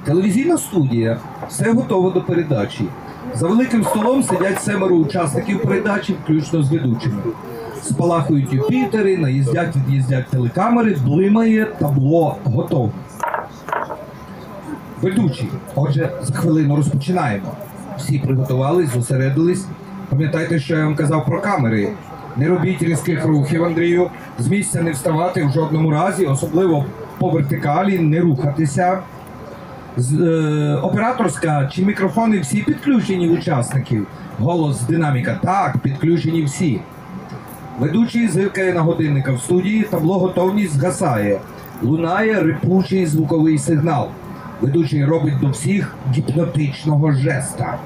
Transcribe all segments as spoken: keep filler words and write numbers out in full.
Телевізійна студія. Все готово до передачі. За великим столом сидять семеро учасників передачі, включно з ведучими. Спалахують Юпітери, наїздять, від'їздять телекамери, блимає табло готове. Ведучі. Отже, за хвилину розпочинаємо. Всі приготувались, зосередились. Пам'ятайте, що я вам казав про камери. Не робіть різких рухів, Андрію. З місця не вставати в жодному разі, особливо по вертикалі, не рухатися. З, е, операторська чи мікрофони всі підключені в учасників? Голос, динаміка. Так, підключені всі. Ведучий зиркає на годинника в студії, табло готовність згасає. Лунає рипучий звуковий сигнал. Ведучий робить до всіх гіпнотичного жеста.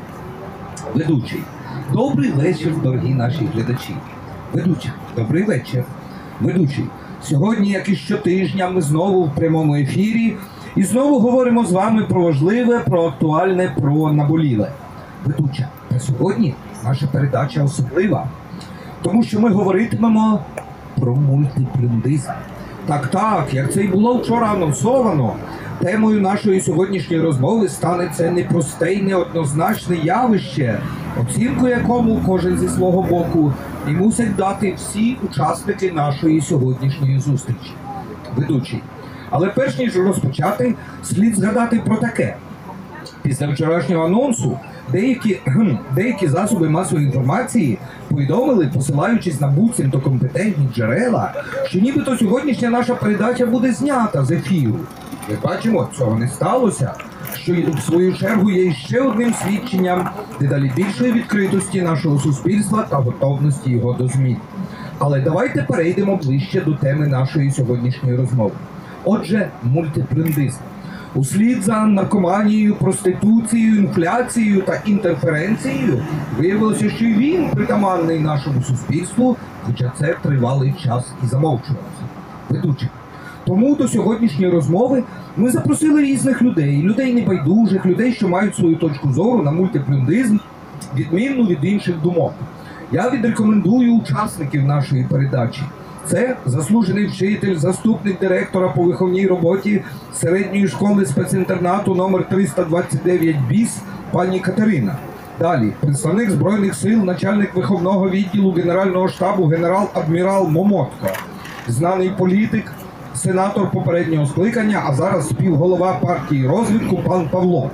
Ведучий. Добрий вечір, дорогі наші глядачі. Ведуча. Добрий вечір. Ведучий. Сьогодні, як і щотижня, ми знову в прямому ефірі. І знову говоримо з вами про важливе, про актуальне, про наболіле. Ведуча. Та сьогодні наша передача особлива. Тому що ми говоритимемо про мультиплюндизм. Так-так, як це й було вчора анонсовано, темою нашої сьогоднішньої розмови стане це непросте й неоднозначне явище, оцінку якому кожен зі свого боку і мусять дати всі учасники нашої сьогоднішньої зустрічі. Ведучий. Але перш ніж розпочати, слід згадати про таке. Після вчорашнього анонсу деякі, деякі засоби масової інформації повідомили, посилаючись на буцімто компетентні джерела, що нібито сьогоднішня наша передача буде знята з ефіру. Ми бачимо, цього не сталося, що в свою чергу є ще одним свідченням дедалі більшої відкритості нашого суспільства та готовності його до змін. Але давайте перейдемо ближче до теми нашої сьогоднішньої розмови. Отже, мультиплюндизм. Услід за наркоманією, проституцією, інфляцією та інтерференцією виявилося, що й він притаманний нашому суспільству, хоча це тривалий час і замовчувався. Ведучий. Тому до сьогоднішньої розмови ми запросили різних людей, людей небайдужих, людей, що мають свою точку зору на мультиплюндизм, відмінну від інших думок. Я відрекомендую учасників нашої передачі. Це заслужений вчитель, заступник директора по виховній роботі середньої школи спецінтернату номер триста двадцять дев'ять біс пані Катерина. Далі, представник Збройних сил, начальник виховного відділу Генерального штабу генерал-адмірал Момотко. Знаний політик, сенатор попереднього скликання, а зараз співголова партії розвитку пан Павло.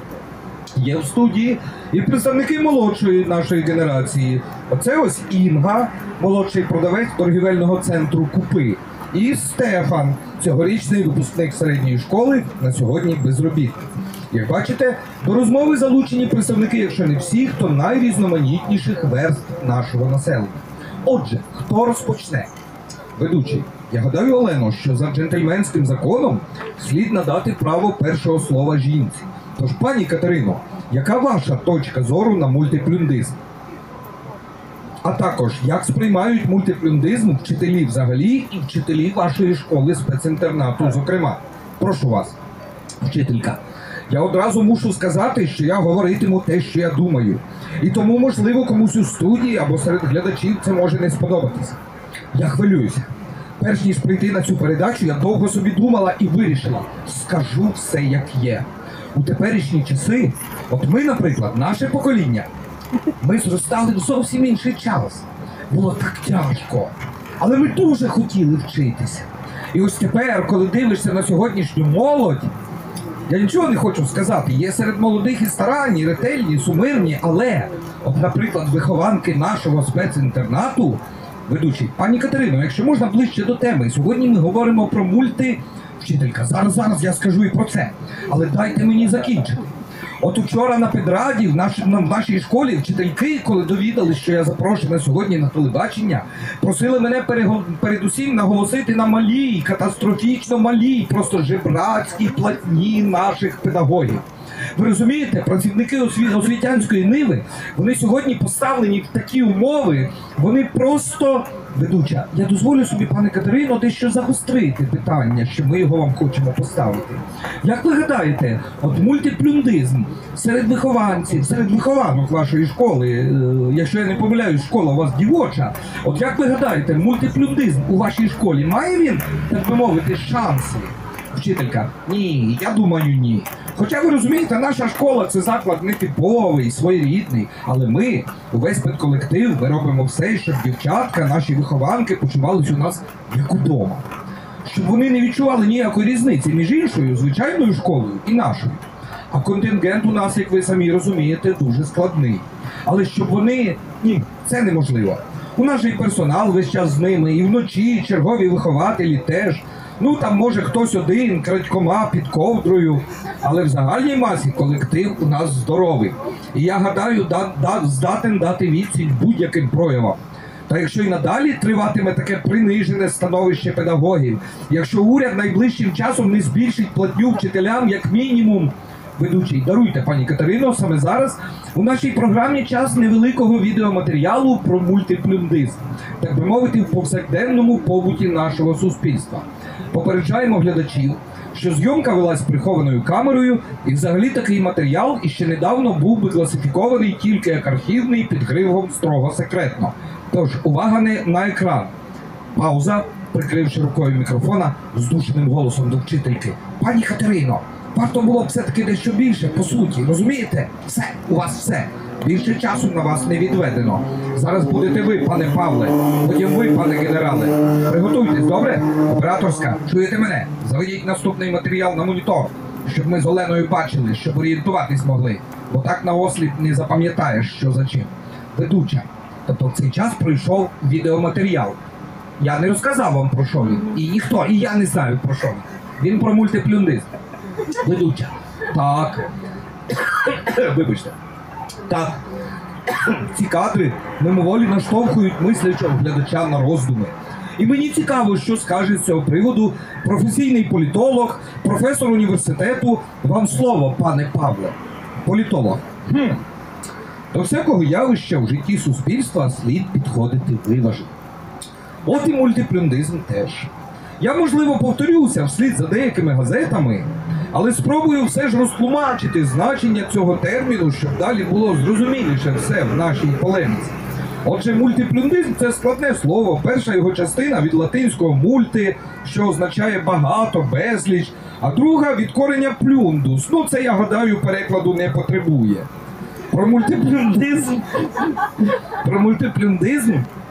Є в студії і представники молодшої нашої генерації. Оце ось Інга, молодший продавець торгівельного центру Купи. І Стефан, цьогорічний випускник середньої школи, на сьогодні безробітний. Як бачите, до розмови залучені представники, якщо не всіх, то найрізноманітніших верств нашого населення. Отже, хто розпочне? Ведучий. Я гадаю, Олено, що за джентльменським законом слід надати право першого слова жінці. Тож, пані Катерино, яка ваша точка зору на мультиплюндизм? А також, як сприймають мультиплюндизм вчителі взагалі і вчителі вашої школи спецінтернату, зокрема? Прошу вас, вчителька. Я одразу мушу сказати, що я говоритиму те, що я думаю. І тому, можливо, комусь у студії або серед глядачів це може не сподобатися. Я хвилююся. Перш ніж прийти на цю передачу, я довго собі думала і вирішила. Скажу все, як є. У теперішні часи, от ми, наприклад, наше покоління, ми зростали в зовсім інший час. Було так тяжко. Але ми дуже хотіли вчитися. І ось тепер, коли дивишся на сьогоднішню молодь, я нічого не хочу сказати, є серед молодих і старанні, ретельні, сумирні, але, от, наприклад, вихованки нашого спецінтернату, ведучий, пані Катерино, якщо можна ближче до теми, сьогодні ми говоримо про мульти... Вчителька, зараз, зараз я скажу і про це, але дайте мені закінчити. От учора на педраді в, наш, в нашій школі вчительки, коли довідались, що я запрошена сьогодні на телебачення, просили мене перего, передусім наголосити на малій, катастрофічно малій, просто жебрацькій платні наших педагогів. Ви розумієте, працівники осві... освітянської ниви, вони сьогодні поставлені в такі умови, вони просто... Ведуча, я дозволю собі, пане Катерино, дещо загострити питання, що ми його вам хочемо поставити. Як ви гадаєте, от мультиплюндизм серед вихованців, серед вихованок вашої школи, е, якщо я не помиляюсь, школа у вас дівоча, от як ви гадаєте, мультиплюндизм у вашій школі, має він, так би мовити, шанси? Вчителька: ні, я думаю, ні. Хоча ви розумієте, наша школа це заклад нетиповий, своєрідний, але ми, увесь педколектив, ми робимо все, щоб дівчатка, наші вихованки почувались у нас як удома. Щоб вони не відчували ніякої різниці між іншою, звичайною школою і нашою. А контингент у нас, як ви самі розумієте, дуже складний. Але щоб вони... Ні, це неможливо. У нас же і персонал весь час з ними, і вночі, і чергові вихователі теж. Ну, там може хтось один, крадькома, під ковдрою. Але в загальній масі колектив у нас здоровий. І я гадаю, да, да, здатен дати відсіч будь-яким проявам. Та якщо і надалі триватиме таке принижене становище педагогів, якщо уряд найближчим часом не збільшить платню вчителям як мінімум... Ведучий, даруйте, пані Катерино, саме зараз у нашій програмі час невеликого відеоматеріалу про мультиплюндизм, так би мовити, в повсякденному побуті нашого суспільства. Попереджаємо глядачів, що зйомка велась прихованою камерою, і взагалі такий матеріал іще недавно був би класифікований тільки як архівний під гривом «строго секретно». Тож, увага не на екран. Пауза, прикривши рукою мікрофона, здушеним голосом до вчительки. Пані Катерино, варто було б все-таки дещо більше, по суті, розумієте? Все, у вас все. Більше часу на вас не відведено. Зараз будете ви, пане Павле, потім ви, пане генерале. Приготуйтесь, добре? Операторська, чуєте мене? Заведіть наступний матеріал на монітор, щоб ми з Оленою бачили, щоб орієнтуватись могли. Бо так наосліп не запам'ятаєш, що за чим. Ведуча. Тобто в цей час пройшов відеоматеріал. Я не розказав вам, про що він. І ніхто, і я не знаю, про що він. Він про мультиплюндизм. Ведуча. Так. Вибачте. Так. Ці кадри мимоволі наштовхують мислячого глядача на роздуми. І мені цікаво, що скаже з цього приводу професійний політолог, професор університету. Вам слово, пане Павле. Політолог. Хм. До всякого явища в житті суспільства слід підходити виважено. От і мультиплюндизм теж. Я, можливо, повторюся вслід за деякими газетами, але спробую все ж розтлумачити значення цього терміну, щоб далі було зрозуміліше все в нашій полеміці. Отже, мультиплюндизм – це складне слово. Перша його частина від латинського «мульти», що означає «багато», «безліч», а друга – від корення «плюндус». Ну, це, я гадаю, перекладу не потребує. Про мультиплюндизм... Про мультиплюндизм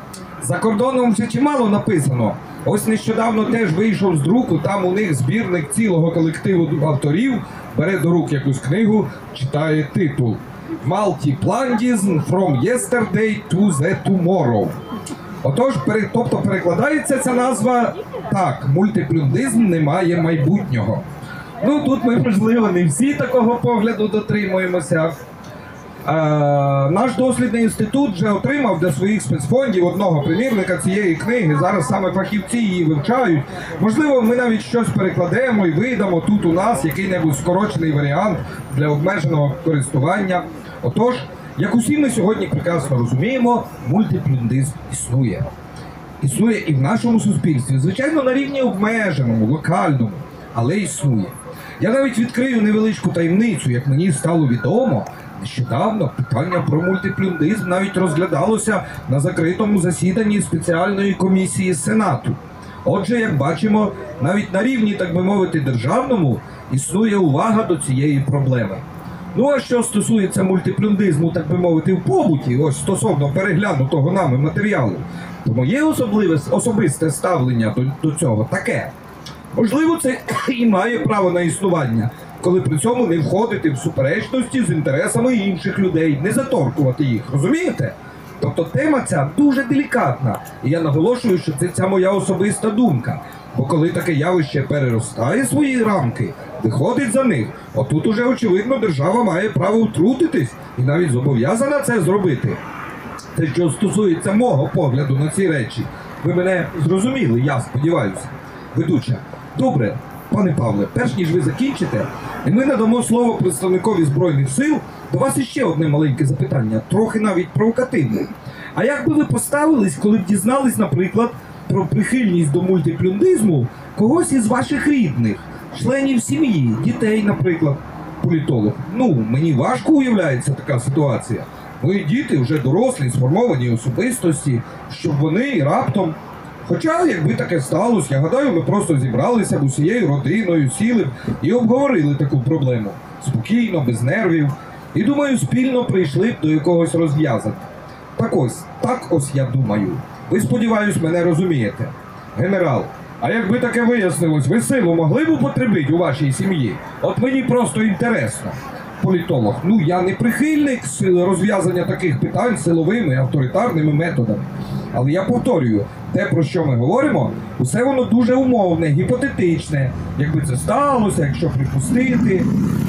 за кордоном вже чимало написано. Ось нещодавно теж вийшов з друку, там у них збірник цілого колективу авторів, бере до рук якусь книгу, читає титул «Multiplundism from yesterday to the tomorrow». Отож, пере, тобто перекладається ця назва так, мультиплюндизм не має майбутнього. Ну, тут ми, можливо, не всі такого погляду дотримуємося. Е, наш дослідний інститут вже отримав для своїх спецфондів одного примірника цієї книги. Зараз саме фахівці її вивчають. Можливо, ми навіть щось перекладемо і видамо тут у нас який-небудь скорочений варіант для обмеженого користування. Отож, як усі ми сьогодні прекрасно розуміємо, мультиплюндизм існує. Існує і в нашому суспільстві, звичайно, на рівні обмеженому, локальному, але існує. Я навіть відкрию невеличку таємницю, як мені стало відомо, нещодавно питання про мультиплюндизм навіть розглядалося на закритому засіданні спеціальної комісії Сенату. Отже, як бачимо, навіть на рівні, так би мовити, державному існує увага до цієї проблеми. Ну, а що стосується мультиплюндизму, так би мовити, в побуті, ось стосовно переглянутого нами матеріалу, то моє особливе, особисте ставлення до, до цього таке. Можливо, це і має право на існування, коли при цьому не входити в суперечності з інтересами інших людей, не заторкувати їх, розумієте? Тобто тема ця дуже делікатна, і я наголошую, що це ця моя особиста думка. Бо коли таке явище переростає свої рамки, виходить за них, отут уже, очевидно, держава має право втрутитись і навіть зобов'язана це зробити. Це що стосується мого погляду на ці речі. Ви мене зрозуміли, я сподіваюся. Ведуча. Добре, пане Павле, перш ніж ви закінчите, і ми надамо слово представникові Збройних сил, до вас іще одне маленьке запитання, трохи навіть провокативне. А як би ви поставились, коли б дізнались, наприклад, про прихильність до мультиплюндизму когось із ваших рідних, членів сім'ї, дітей, наприклад, політолог? Ну, мені важко уявляється така ситуація. Мої діти вже дорослі, сформовані особистості, щоб вони раптом... Хоча, якби таке сталося, я гадаю, ми просто зібралися б усією родиною, сіли б і обговорили таку проблему. Спокійно, без нервів. І, думаю, спільно прийшли б до якогось розв'язання. Так ось, так ось я думаю. Ви, сподіваюсь, мене розумієте. Генерал, а якби таке вияснилось, ви силу могли б употребити у вашій сім'ї? От мені просто інтересно. Політолог, ну я не прихильник сил- розв'язання таких питань силовими, авторитарними методами. Але я повторюю, те, про що ми говоримо, усе воно дуже умовне, гіпотетичне. Якби це сталося, якщо припустити.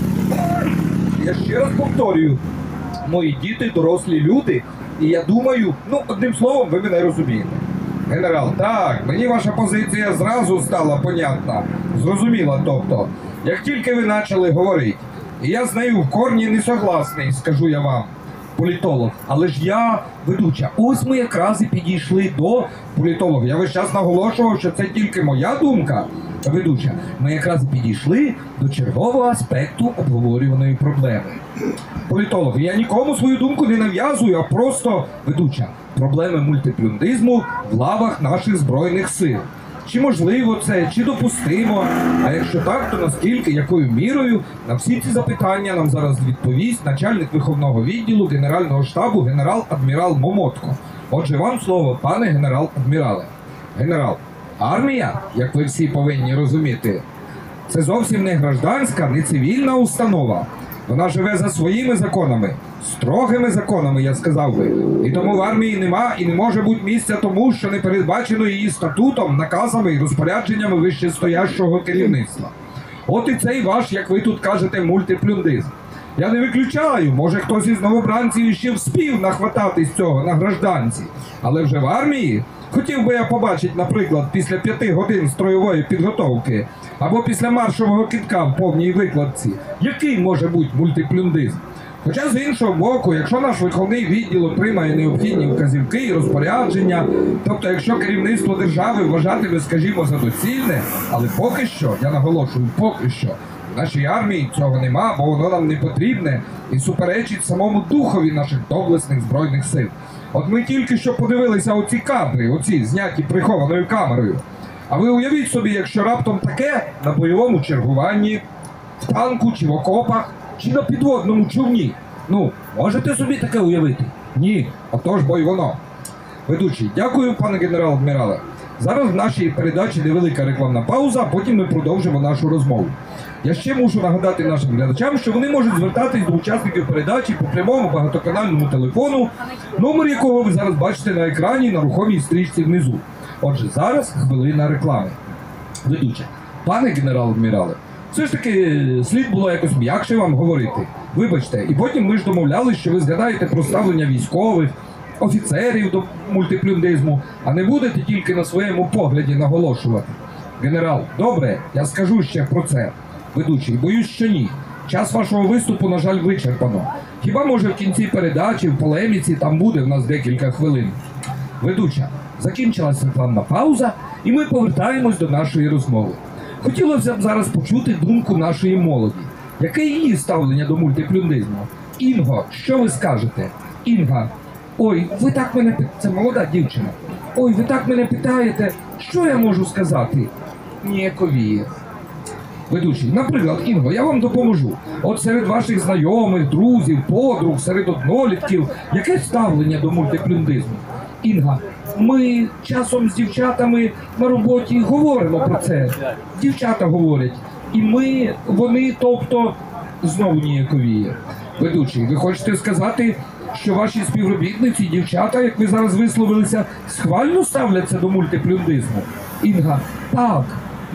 Я ще раз повторюю, мої діти дорослі люди, і я думаю, ну, одним словом, ви мене розумієте. Генерал, так, мені ваша позиція зразу стала понятна, зрозуміла, тобто, як тільки ви почали говорити. І я з нею в корні не согласний, скажу я вам, політолог. Але ж я ведуча. Ось ми якраз і підійшли до політолога. Я весь час наголошував, що це тільки моя думка, ведуча. Ми якраз і підійшли до чергового аспекту обговорюваної проблеми. Політолог, я нікому свою думку не нав'язую, а просто, ведуча, проблеми мультиплюндизму в лавах наших Збройних сил. Чи можливо це, чи допустимо? А якщо так, то наскільки, якою мірою? На всі ці запитання нам зараз відповість начальник виховного відділу Генерального штабу генерал-адмірал Момотко. Отже, вам слово, пане генерал-адмірале. Генерал, армія, як ви всі повинні розуміти, це зовсім не гражданська, не цивільна установа. Вона живе за своїми законами, строгими законами, я сказав би. І тому в армії нема і не може бути місця тому, що не передбачено її статутом, наказами і розпорядженнями вищестоящого керівництва. От і цей ваш, як ви тут кажете, мультиплюндизм. Я не виключаю, може хтось із новобранців ще вспів нахвататись цього на гражданці. Але вже в армії хотів би я побачити, наприклад, після п'яти годин строєвої підготовки або після маршового кидка в повній викладці, який може бути мультиплюндизм. Хоча з іншого боку, якщо наш виховний відділ отримає необхідні вказівки і розпорядження, тобто якщо керівництво держави вважатиме, скажімо, за доцільне, але поки що, я наголошую, поки що, в нашій армії цього нема, бо воно нам не потрібне і суперечить самому духові наших доблесних Збройних сил. От ми тільки що подивилися оці кадри, оці зняті прихованою камерою. А ви уявіть собі, якщо раптом таке на бойовому чергуванні, в танку чи в окопах, чи на підводному човні. Ну, можете собі таке уявити? Ні, отож бо й воно. Ведучий, дякую, пане генерал-адмірале. Зараз в нашій передачі невелика рекламна пауза, а потім ми продовжимо нашу розмову. Я ще мушу нагадати нашим глядачам, що вони можуть звертатись до учасників передачі по прямому багатоканальному телефону, номер якого ви зараз бачите на екрані на рухомій стрічці внизу. Отже, зараз хвилина реклами. Ведуча, пане генерал-адмірале, все ж таки слід було якось м'якше вам говорити. Вибачте, і потім ми ж домовлялись, що ви згадаєте про ставлення військових, офіцерів до мультиплюндизму, а не будете тільки на своєму погляді наголошувати. Генерал, добре, я скажу ще про це. Ведучий, боюсь, що ні. Час вашого виступу, на жаль, вичерпано. Хіба, може, в кінці передачі, в полеміці, там буде в нас декілька хвилин. Ведуча, закінчилася рекламна пауза, і ми повертаємось до нашої розмови. Хотілося б зараз почути думку нашої молоді. Яке її ставлення до мультиплюндизму? Інго, що ви скажете? Інга, ой, ви так мене питаєте, це молода дівчина. Ой, ви так мене питаєте, що я можу сказати? Ніяковіє. Ведучий, наприклад, Інго, я вам допоможу. От серед ваших знайомих, друзів, подруг, серед однолітків, яке ставлення до мультиплюндизму? Інга, ми часом з дівчатами на роботі говоримо про це. Дівчата говорять. І ми, вони, тобто, знову ніяковіє. Ведучий, ви хочете сказати, що ваші співробітниці, дівчата, як ви зараз висловилися, схвально ставляться до мультиплюндизму? Інга, так,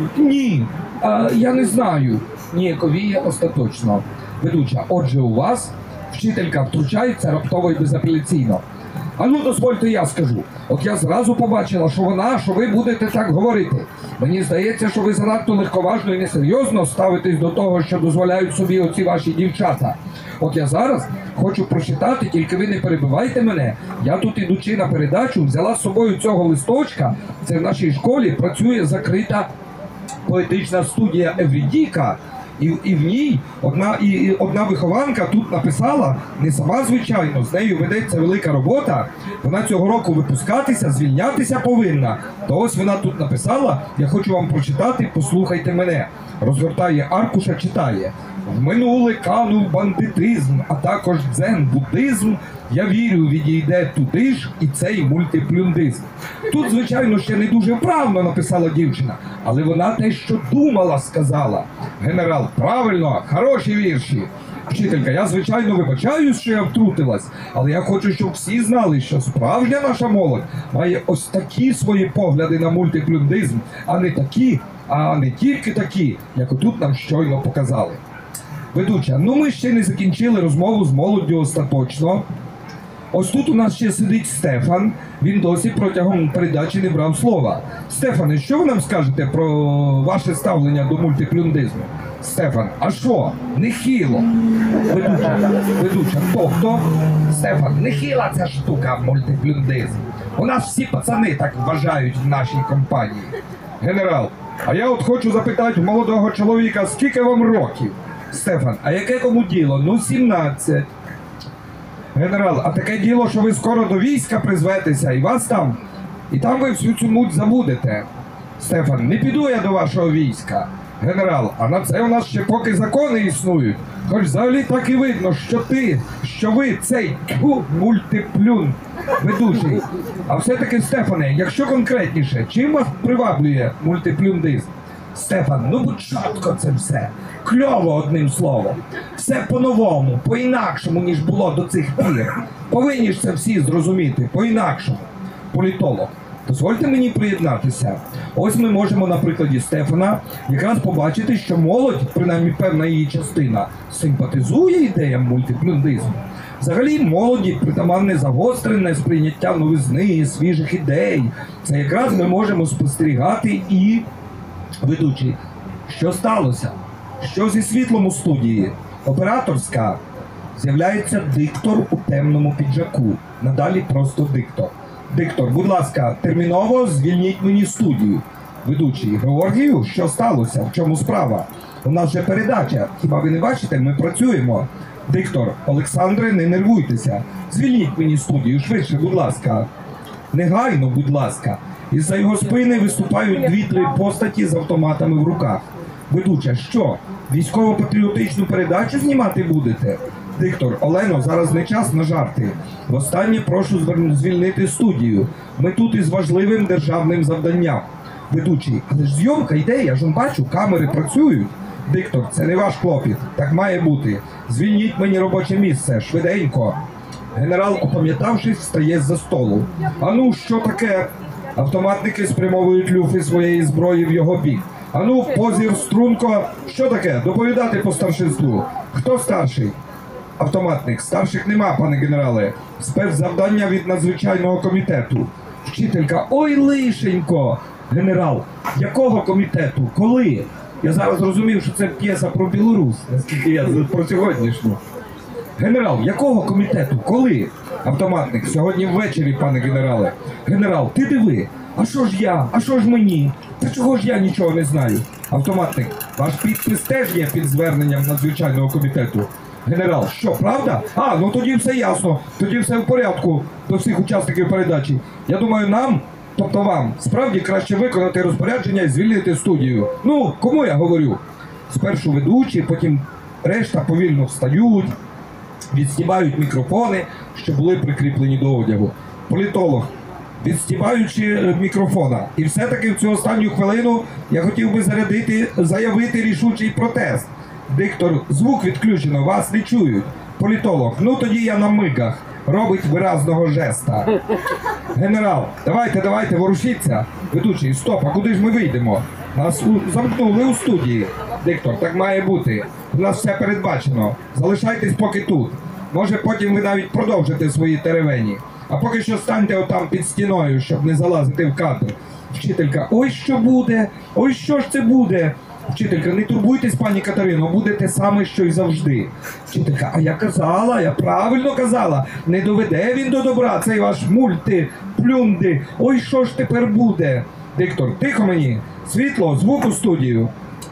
ні, а, я не знаю. Ніяковіє остаточно. Ведуча, отже у вас вчителька втручається раптово і безапеляційно. А ну, дозвольте, я скажу. От я зразу побачила, що вона, що ви будете так говорити. Мені здається, що ви занадто легковажно і несерйозно ставитесь до того, що дозволяють собі оці ваші дівчата. От я зараз хочу прочитати, тільки ви не перебивайте мене. Я тут, ідучи на передачу, взяла з собою цього листочка. Це в нашій школі працює закрита поетична студія Еврідіка. І, і в ній одна, і, і одна вихованка тут написала, не сама звичайно, з нею ведеться велика робота, вона цього року випускатися, звільнятися повинна. То ось вона тут написала, я хочу вам прочитати, послухайте мене. Розгортає аркуша, читає. В минуле канув бандитизм, а також дзен-буддизм. Я вірю, відійде туди ж і цей мультиплюндизм. Тут, звичайно, ще не дуже вправно написала дівчина, але вона те, що думала, сказала. Генерал, правильно, хороші вірші. Вчителька, я, звичайно, вибачаюсь, що я втрутилась, але я хочу, щоб всі знали, що справжня наша молодь має ось такі свої погляди на мультиплюндизм, а не такі, а не тільки такі, як отут нам щойно показали. Ведуча, ну ми ще не закінчили розмову з молоддю остаточно. Ось тут у нас ще сидить Стефан, він досі протягом передачі не брав слова. Стефане, що ви нам скажете про ваше ставлення до мультиплюндизму? Стефан, а що? Нехило. Ведуча, ведуча, тобто, Стефан, нехила ця штука мультиплюндизм. У нас всі пацани так вважають в нашій компанії. Генерал, а я от хочу запитати молодого чоловіка, скільки вам років? Стефан, а яке кому діло? Ну, сімнадцять. Генерал, а таке діло, що ви скоро до війська призветеся, і вас там, і там ви всю цю муть забудете. Стефан, не піду я до вашого війська. Генерал, а на це у нас ще поки закони існують. Хоч взагалі так і видно, що ти, що ви цей тьфу, мультиплюн ведучий. А все-таки, Стефане, якщо конкретніше, чим вас приваблює мультиплюндизм? Стефан, ну будь чітко це все. Кльово, одним словом. Все по-новому, по-інакшому, ніж було до цих пір. Повинні ж це всі зрозуміти, по-інакшому. Політолог, дозвольте мені приєднатися. Ось ми можемо на прикладі Стефана якраз побачити, що молодь, принаймні певна її частина, симпатизує ідеям мультиплюндизму. Взагалі молоді притаманне загострене сприйняття новизни, свіжих ідей. Це якраз ми можемо спостерігати і... Ведучий, що сталося? Що зі світлом у студії? Операторська. З'являється диктор у темному піджаку. Надалі просто диктор. Диктор, будь ласка, терміново звільніть мені студію. Ведучий, Георгію, що сталося? В чому справа? У нас же передача. Хіба ви не бачите? Ми працюємо. Диктор, Олександре, не нервуйтеся. Звільніть мені студію, швидше, будь ласка. Негайно, будь ласка. Із-за його спини виступають дві-три постаті з автоматами в руках. Ведуча, що? Військово-патріотичну передачу знімати будете? Диктор, Олено, зараз не час на жарти. Востаннє прошу звільнити студію. Ми тут із важливим державним завданням. Ведучий, але ж зйомка йде, я ж бачу, камери працюють. Диктор, це не ваш клопіт, так має бути. Звільніть мені робоче місце, швиденько. Генерал, опам'ятавшись, встає з-за столу. А ну, що таке? Автоматники спрямовують люфи своєї зброї в його бік. А ну, позір, струнко, що таке? Доповідати по старшинству. Хто старший? Автоматник. Старших нема, пане генерале. Спецзавдання від надзвичайного комітету. Вчителька. Ой, лишенько. Генерал. Якого комітету? Коли? Я зараз зрозумів, що це п'єса про Білорусь, наскільки я про сьогоднішню. Генерал, якого комітету? Коли? Автоматник. Сьогодні ввечері, пане генерале. Генерал, ти диви. А що ж я? А що ж мені? Та чого ж я нічого не знаю? Автоматник. Ваш підпис теж є під зверненням надзвичайного комітету. Генерал, що, правда? А, ну тоді все ясно. Тоді все в порядку до всіх учасників передачі. Я думаю, нам, тобто вам, справді краще виконати розпорядження і звільнити студію. Ну, кому я говорю? Спершу ведучі, потім решта повільно встають, відстібають мікрофони, що були прикріплені до одягу. Політолог, відстібаючи мікрофона. І все-таки в цю останню хвилину я хотів би зарядити, заявити рішучий протест. Диктор, звук відключено, вас не чують. Політолог, ну тоді я на мигах. Робить виразного жеста. Генерал, давайте, давайте, ворушіться. Ведучий, стоп, а куди ж ми вийдемо? Нас у... замкнули у студії. Диктор, так має бути. У нас все передбачено. Залишайтесь поки тут. Може потім ви навіть продовжите свої теревені. А поки що станьте отам під стіною, щоб не залазити в кадр. Вчителька, ой, що буде? Ой, що ж це буде? Вчителька, не турбуйтесь, пані Катерино, буде те саме, що й завжди. Вчителька, а я казала, я правильно казала, не доведе він до добра, цей ваш мультиплюнди. Ой, що ж тепер буде? Диктор, тихо мені, світло, звук у студію.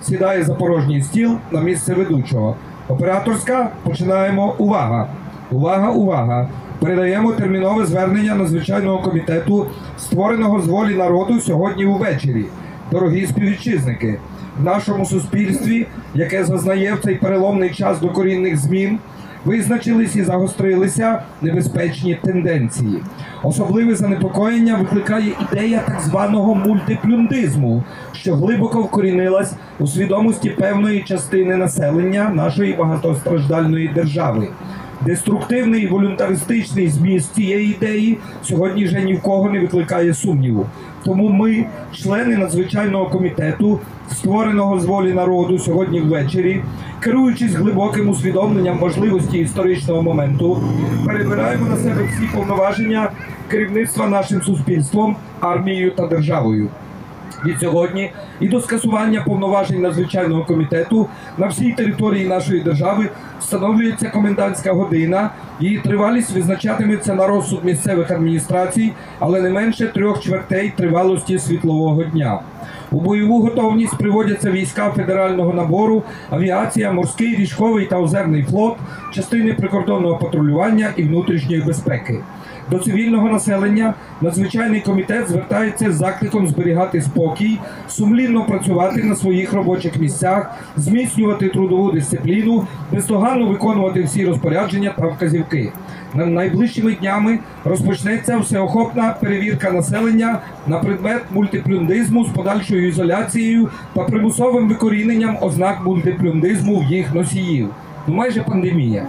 сідає за порожній стіл на місце ведучого. Операторська, починаємо. Увага! Увага, увага! Передаємо термінове звернення надзвичайного комітету, створеного з волі народу сьогодні увечері. Дорогі співвітчизники, в нашому суспільстві, яке зазнає в цей переломний час докорінних змін, визначились і загострилися небезпечні тенденції. Особливе занепокоєння викликає ідея так званого мультиплюндизму, що глибоко вкорінилась у свідомості певної частини населення нашої багатостраждальної держави. Деструктивний і волюнтаристичний зміст цієї ідеї сьогодні вже ні в кого не викликає сумніву. Тому ми, члени надзвичайного комітету, створеного з волі народу сьогодні ввечері, керуючись глибоким усвідомленням важливості історичного моменту, перебираємо на себе всі повноваження керівництва нашим суспільством, армією та державою. Від сьогодні і до скасування повноважень надзвичайного комітету на всій території нашої держави встановлюється комендантська година. Її тривалість визначатиметься на розсуд місцевих адміністрацій, але не менше трьох чвертей тривалості світлового дня. У бойову готовність приводяться війська федерального набору, авіація, морський, річковий та озерний флот, частини прикордонного патрулювання і внутрішньої безпеки. До цивільного населення надзвичайний комітет звертається з закликом зберігати спокій, сумлінно працювати на своїх робочих місцях, зміцнювати трудову дисципліну, бездоганно виконувати всі розпорядження та вказівки. Найближчими днями розпочнеться всеохопна перевірка населення на предмет мультиплюндизму з подальшою ізоляцією та примусовим викоріненням ознак мультиплюндизму в їх носіїв. Ну, майже пандемія.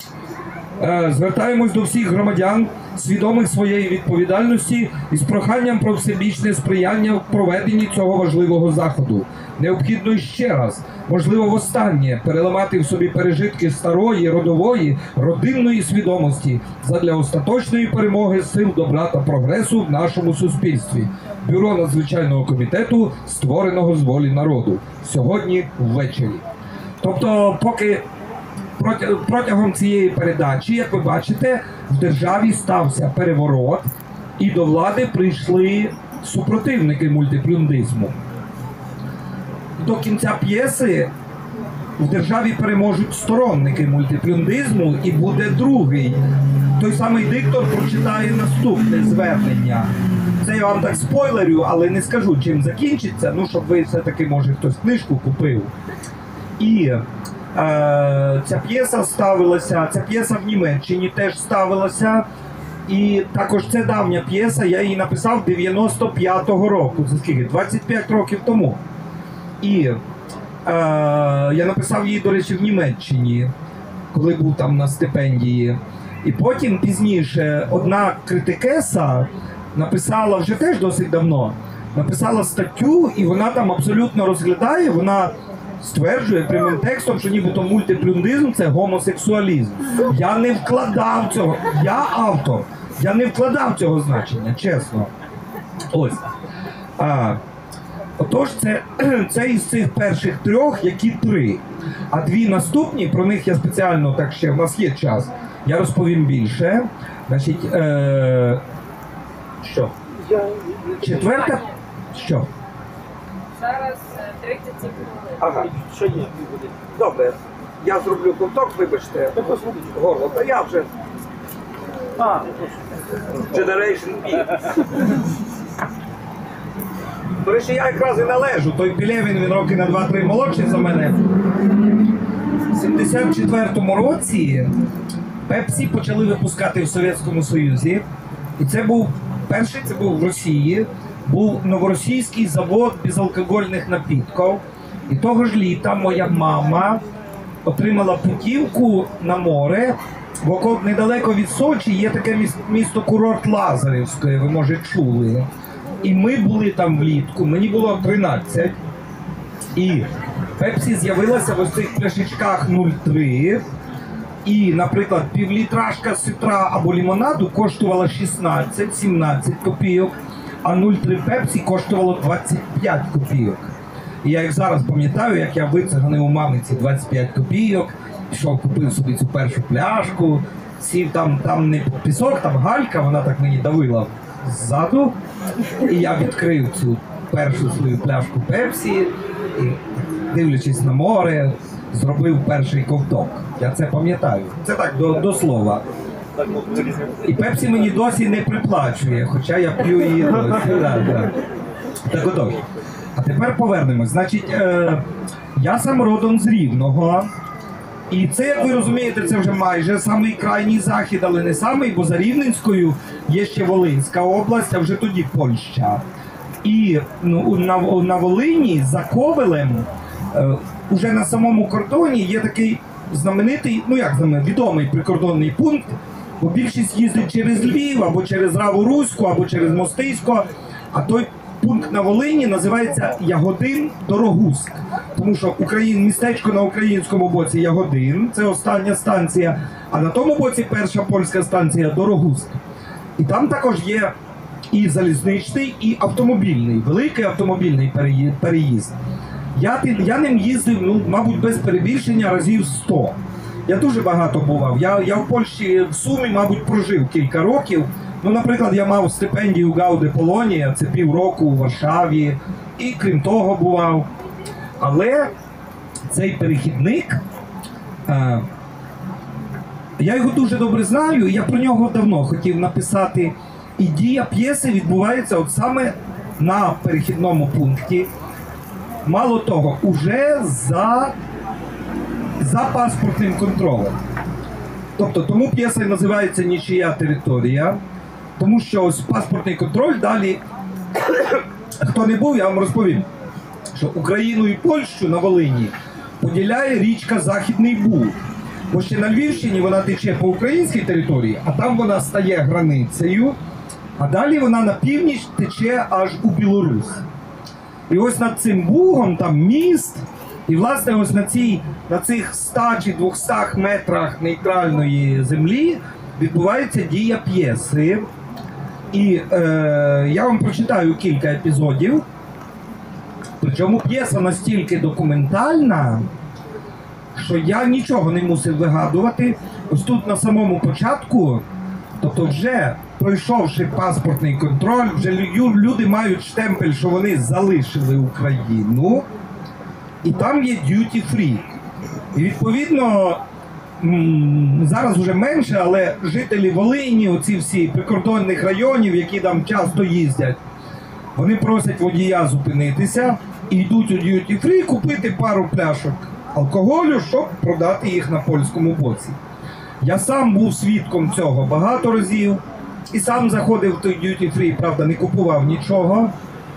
Звертаємось до всіх громадян, свідомих своєї відповідальності, із проханням про всебічне сприяння в проведенні цього важливого заходу. Необхідно ще раз, можливо востаннє, переламати в собі пережитки старої, родової, родинної свідомості задля остаточної перемоги сил добра та прогресу в нашому суспільстві. Бюро надзвичайного комітету, створеного з волі народу. Сьогодні ввечері. Тобто, поки протягом цієї передачі, як ви бачите, в державі стався переворот і до влади прийшли супротивники мультиплюндизму. До кінця п'єси в державі переможуть сторонники мультиплюндизму і буде другий. Той самий диктор прочитає наступне звернення. Це я вам так спойлерю, але не скажу, чим закінчиться, ну, щоб ви все-таки, може, хтось книжку купив. І Е, ця п'єса ставилася, ця п'єса в Німеччині теж ставилася, і також це давня п'єса, я її написав дев'яносто п'ятого року, це скільки? двадцять п'ять років тому. І е, я написав її, до речі, в Німеччині, коли був там на стипендії. І потім, пізніше, одна критикеса написала, вже теж досить давно, написала статтю, і вона там абсолютно розглядає, вона стверджує прямим текстом, що нібито мультиплюндизм – це гомосексуалізм. Я не вкладав цього, я автор, я не вкладав цього значення, чесно. Ось. А, отож, це, це із цих перших трьох, які три. А дві наступні, про них я спеціально, так ще, в нас є час, я розповім більше. Значить, е, що? Четверта? Що? Зараз тридцять хвилин. Ага, що є? Добре, я зроблю ковток, вибачте, горло, та я вже... А, Generation B. До речі, я якраз і належу, той Пілєвін, він роки на два-три молодший за мене. В сімдесят четвертому році Пепсі почали випускати в Совєтському Союзі, і це був, перший це був в Росії, був новоросійський завод безалкогольних напідків. І того ж літа моя мама отримала путівку на море. Бо недалеко від Сочі є таке місто-курорт Лазарівське, ви, може, чули. І ми були там влітку, мені було тринадцять. І Пепсі з'явилася в ось цих пляшечках нуль три. І, наприклад, півлітрашка ситра або лимонаду коштувала шістнадцять-сімнадцять копійок, а нуль три Пепсі коштувало двадцять п'ять копійок. І я як зараз пам'ятаю, як я вициганив у мами ці двадцять п'ять копійок, пішов, купив собі цю першу пляшку, сів там, там не пісок, там галька, вона так мені давила ззаду. І я відкрив цю першу свою пляшку Пепсі, і, дивлячись на море, зробив перший ковток. Я це пам'ятаю. Це так, до, до слова. І Пепсі мені досі не приплачує, хоча я п'ю її досі. Да, да. Так отож. А тепер повернемось. Значить, е, я сам родом з Рівного. І це, як ви розумієте, це вже майже самий крайній захід, але не самий, бо за Рівненською є ще Волинська область, а вже тоді Польща. І ну, на, на Волині за Ковелем, е, уже на самому кордоні є такий знаменитий, ну як знаменитий, відомий прикордонний пункт, бо більшість їздить через Львів, або через Раву Руську, або через Мостисько, а той пункт на Волині називається Ягодин-Дорогуськ. Тому що Україн, містечко на українському боці Ягодин, це остання станція, а на тому боці перша польська станція Дорогуськ. І там також є і залізничний, і автомобільний, великий автомобільний переїзд. Я, я ним їздив, ну, мабуть, без перебільшення разів сто. Я дуже багато бував. Я, я в Польщі в Сумі, мабуть, прожив кілька років. Ну, наприклад, я мав стипендію Гауде Полонія, це півроку у Варшаві, і крім того бував. Але цей перехідник, е, я його дуже добре знаю, і я про нього давно хотів написати. І дія п'єси відбувається от саме на перехідному пункті. Мало того, уже за, за паспортним контролем. Тобто, тому п'єса і називається «Нічия територія», тому що ось паспортний контроль далі, хто не був, я вам розповім, що Україну і Польщу на Волині поділяє річка Західний Буг. Бо ще на Львівщині вона тече по українській території, а там вона стає границею, а далі вона на північ тече аж у Білорусь. І ось над цим Бугом там міст, і власне ось на, цій, на цих ста чи двохстах метрах нейтральної землі відбувається дія п'єси. І е, я вам прочитаю кілька епізодів. Причому п'єса настільки документальна, що я нічого не мусив вигадувати. Ось тут на самому початку, тобто вже пройшовши паспортний контроль, вже люди мають штемпель, що вони залишили Україну, і там є duty free. І відповідно, зараз вже менше, але жителі Волині, оці всі прикордонних районів, які там часто їздять, вони просять водія зупинитися і йдуть у duty free купити пару пляшок алкоголю, щоб продати їх на польському боці. Я сам був свідком цього багато разів, і сам заходив в той duty free, правда, не купував нічого.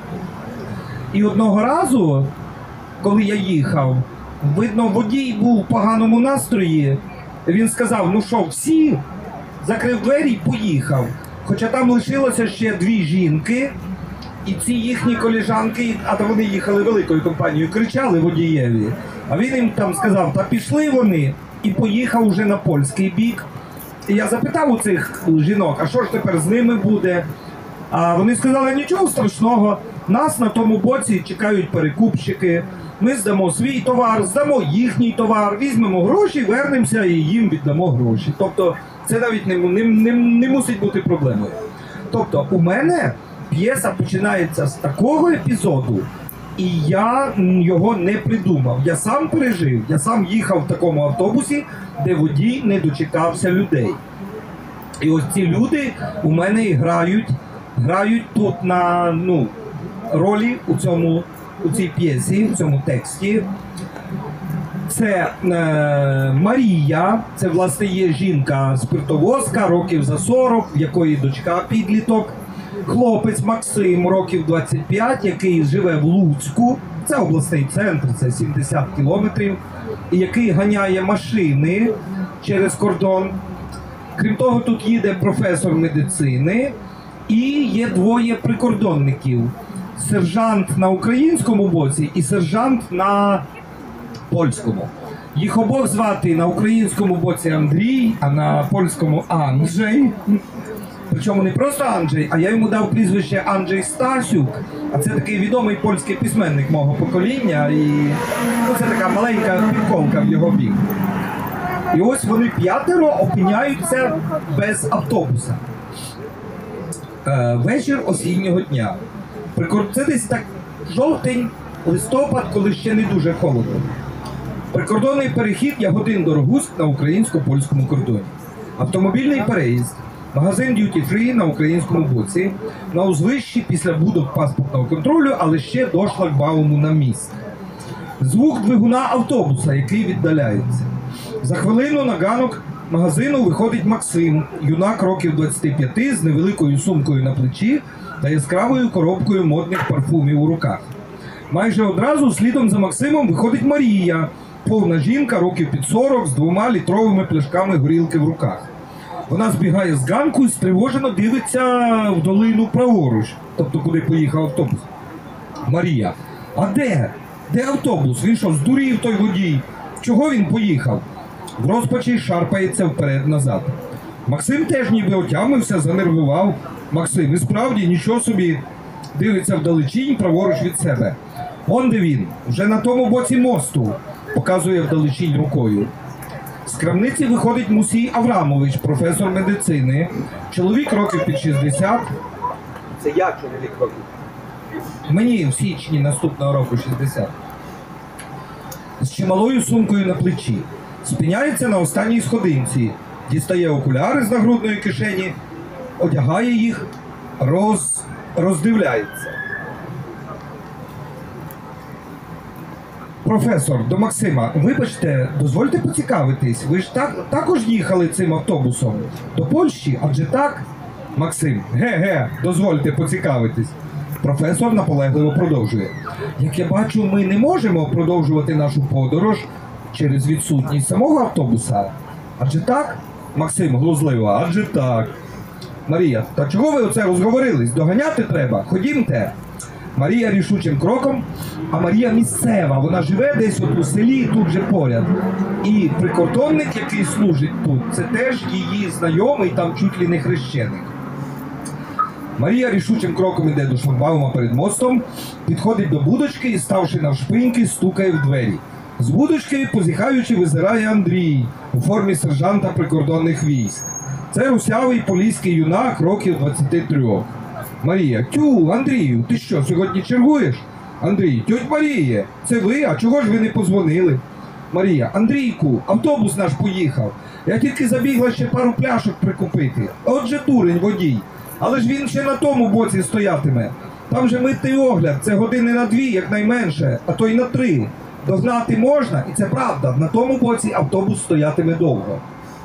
І одного разу, коли я їхав, видно, водій був в поганому настрої, він сказав, ну що, всі? Закрив двері і поїхав. Хоча там лишилося ще дві жінки, і ці їхні колежанки, а то вони їхали великою компанією, кричали водієві. А він їм там сказав, та пішли вони, і поїхав уже на польський бік. І я запитав у цих жінок, а що ж тепер з ними буде? А вони сказали, нічого страшного, нас на тому боці чекають перекупщики, ми здамо свій товар, здамо їхній товар, візьмемо гроші, вернемося і їм віддамо гроші. Тобто це навіть не, не, не, не мусить бути проблемою. Тобто у мене п'єса починається з такого епізоду, і я його не придумав. Я сам пережив, я сам їхав в такому автобусі, де водій не дочекався людей. І ось ці люди у мене і грають, грають тут на, ну, ролі у цьому, у цій п'єсі, у цьому тексті. Це е, Марія, це власне є жінка-спиртовозка, років за сорок, в якої дочка підліток. Хлопець Максим, років двадцять п'ять, який живе в Луцьку, це обласний центр, це сімдесят кілометрів, і який ганяє машини через кордон. Крім того, тут їде професор медицини і є двоє прикордонників. Сержант на українському боці і сержант на польському. Їх обох звати на українському боці Андрій, а на польському Анджей. Причому не просто Анджей, а я йому дав прізвище Анджей Стасюк, а це такий відомий польський письменник мого покоління, і ну, це така маленька підколка в його бік. І ось вони п'ятеро опиняються без автобуса. Е, вечір осіннього дня. Це десь так жовтень, Листопад, коли ще не дуже холодно. Прикордонний перехід Ягодин Дорогуськ на українсько-польському кордоні. Автомобільний переїзд. Магазин Duty Free на українському боці. На узвищі після будок паспортного контролю, але ще до шлагбауму на міст. Звук двигуна автобуса, який віддаляється. За хвилину на ганок магазину виходить Максим, юнак років двадцяти п'яти з невеликою сумкою на плечі та яскравою коробкою модних парфумів у руках. Майже одразу слідом за Максимом виходить Марія, повна жінка років під сорок з двома літровими пляшками горілки в руках. Вона збігає з ганку і стривожено дивиться в долину праворуч, тобто куди поїхав автобус. Марія: а де? Де автобус? Він що, здурів той водій? Чого він поїхав? В розпачі шарпається вперед-назад. Максим теж ніби отямився, занервував. Максим, і справді, нічого собі, дивиться вдалечінь праворуч від себе. Он де він, вже на тому боці мосту, показує вдалечінь рукою. З крамниці виходить Мусій Аврамович, професор медицини, чоловік років під шістдесят. Це я чоловік років. Мені в січні наступного року шістдесят. З чималою сумкою на плечі. Спиняється на останній сходинці. Дістає окуляри з нагрудної кишені, одягає їх, роз... роздивляється. Професор, до Максима, вибачте, дозвольте поцікавитись, ви ж так, також їхали цим автобусом до Польщі, адже так? Максим, ге-ге, дозвольте поцікавитись. Професор наполегливо продовжує. Як я бачу, ми не можемо продовжувати нашу подорож через відсутність самого автобуса. Адже так? Максим глузливо, адже так. Марія, та чого ви оце розговорились? Доганяти треба? Ходімте. Марія рішучим кроком, а Марія місцева, вона живе десь от у селі, тут же поряд. І прикордонник, який служить тут, це теж її знайомий, там чуть ли не хрещеник. Марія рішучим кроком йде до шлагбаума перед мостом, підходить до будочки і, ставши навшпиньки, стукає в двері. З будочки, позіхаючи, визирає Андрій у формі сержанта прикордонних військ. Це русявий поліський юнак років двадцяти трьох. Марія: тю, Андрію, ти що, сьогодні чергуєш? Андрій: тьоть Маріє, це ви? А чого ж ви не подзвонили? Марія: Андрійку, автобус наш поїхав. Я тільки забігла ще пару пляшок прикупити. Отже дурень водій. Але ж він ще на тому боці стоятиме. Там же митний огляд, це години на дві, якнайменше, а то й на три. Догнати можна, і це правда, на тому боці автобус стоятиме довго.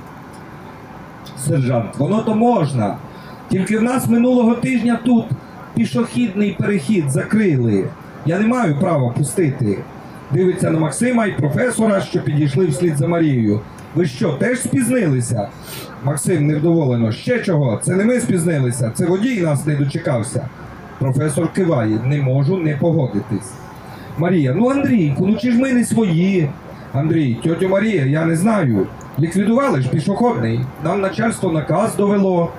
Сержант: воно то можна. Тільки в нас минулого тижня тут пішохідний перехід закрили. Я не маю права пустити. Дивиться на Максима і професора, що підійшли вслід за Марією. Ви що, теж спізнилися? Максим невдоволено: ще чого? Це не ми спізнилися, це водій нас не дочекався. Професор киває: не можу не погодитись. Марія: ну, Андрійку, ну чи ж ми не свої? Андрій: тьотю Марія, я не знаю. Ліквідували ж пішохідний. Нам начальство наказ довело.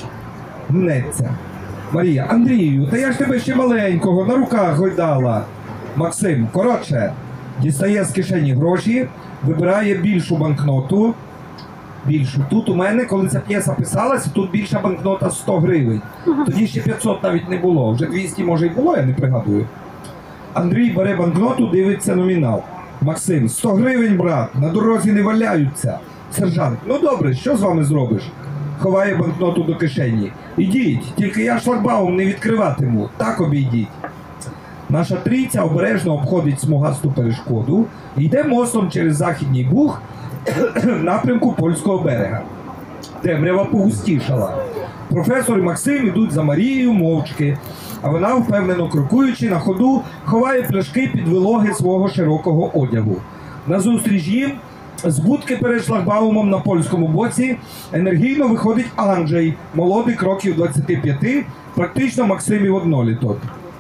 Мнеться. Марія: Андрію, та я ж тебе ще маленького на руках гойдала. Максим: коротше. Дістає з кишені гроші, вибирає більшу банкноту. Більшу. Тут у мене, коли ця п'єса писалася, тут більша банкнота сто гривень. Тоді ще п'ятсот навіть не було. Вже двісті може й було, я не пригадую. Андрій бере банкноту, дивиться номінал. Максим: сто гривень, брат, на дорозі не валяються. Сержант: ну добре, що з вами зробиш? Ховає банкноту до кишені. Ідіть, тільки я шлагбаум не відкриватиму. Так обійдіть. Наша трійця обережно обходить смугасту перешкоду і йде мостом через Західній Буг в напрямку польського берега. Темрява погустішала. Професор і Максим йдуть за Марією мовчки, а вона, впевнено крокуючи на ходу, ховає пляшки під вилоги свого широкого одягу. Назустріч їм з будки перед шлагбаумом на польському боці енергійно виходить Анджей, молодик років двадцяти п'яти, практично Максимів одноліток.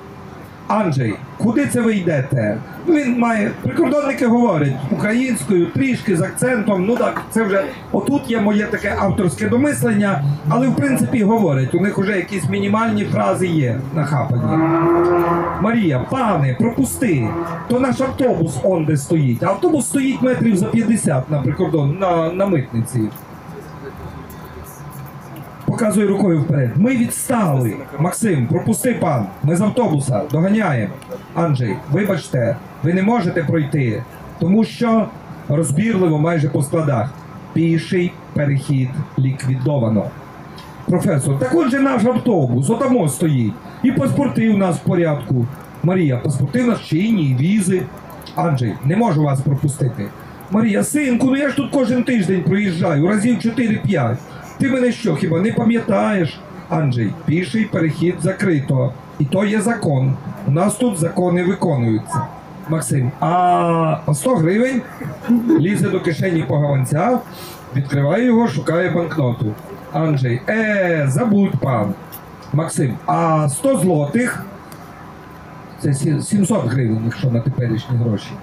Анджей: куди це ви йдете? Ну, він має, прикордонники говорять українською, трішки з акцентом, ну так, це вже, отут є моє таке авторське домислення, але в принципі говорять, у них вже якісь мінімальні фрази є нахапані. Марія: пане, пропусти, то наш автобус он де стоїть, а автобус стоїть метрів за п'ятдесят на прикордон, на, на митниці. показує рукою вперед. Ми відстали. Максим, пропусти пан. Ми з автобуса. Доганяємо. Анджей, вибачте, ви не можете пройти, тому що розбірливо майже по складах. Піший перехід ліквідовано. Професор, так от же наш автобус, отамо стоїть. І паспорти у нас в порядку. Марія, паспорти в нас чинні, і візи. Анджей, не можу вас пропустити. Марія, синку, ну я ж тут кожен тиждень проїжджаю, разів чотири-п'ять. Ти мене що, хіба не пам'ятаєш? Анджей, піший перехід закрито. І то є закон. У нас тут закони виконуються. Максим, а сто гривень? Лізе до кишені погаванця, відкриває його, шукає банкноту. Анджей, е, забудь пан. Максим, а сто злотих? Це сі- сімсот гривень, якщо на теперішні гроші.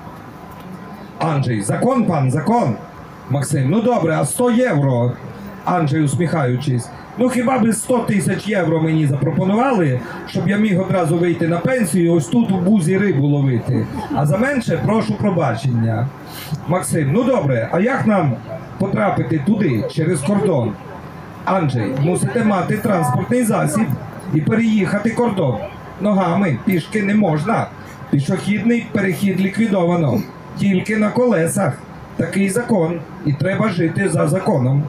Анджей, закон, пан, закон. Максим, ну добре, а сто євро? Анджей, усміхаючись. Ну хіба би сто тисяч євро мені запропонували, щоб я міг одразу вийти на пенсію і ось тут у бузі рибу ловити. А за менше прошу пробачення. Максим, ну добре, а як нам потрапити туди, через кордон? Анджей, мусите мати транспортний засіб і переїхати кордон. Ногами пішки не можна. Пішохідний перехід ліквідовано. Тільки на колесах. Такий закон. І треба жити за законом.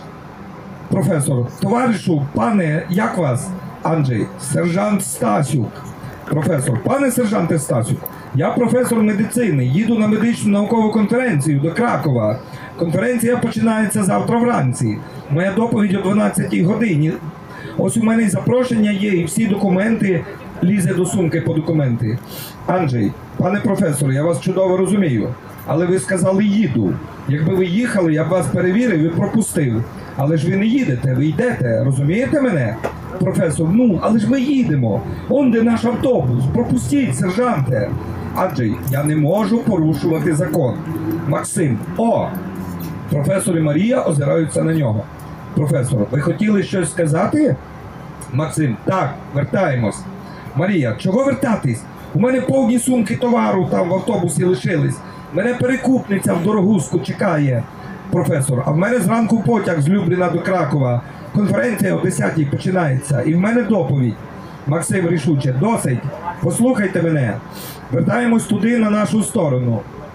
Професор, товаришу, пане, як вас? Анджей, сержант Стасюк. Професор, пане сержанте Стасюк, я професор медицини, їду на медичну наукову конференцію до Кракова. Конференція починається завтра вранці. Моя доповідь о дванадцятій годині. Ось у мене і запрошення є, і всі документи, лізе до сумки по документи. Анджей, пане професор, я вас чудово розумію, але ви сказали їду. Якби ви їхали, я б вас перевірив і пропустив. Але ж ви не їдете, ви йдете, розумієте мене? Професор, ну, але ж ми їдемо. Он де наш автобус, пропустіть, сержанте. Анджей, я не можу порушувати закон. Максим, о! Професор і Марія озираються на нього. Професор, ви хотіли щось сказати? Максим, так, вертаємось. Марія, чого вертатись? У мене повні сумки товару там в автобусі лишились. Мене перекупниця в Дорогуську чекає. Професор, а в мене зранку потяг з Любліна до Кракова. Конференція о десятій починається. І в мене доповідь. Максим рішуче, досить. Послухайте мене. Вертаємось туди, на нашу сторону.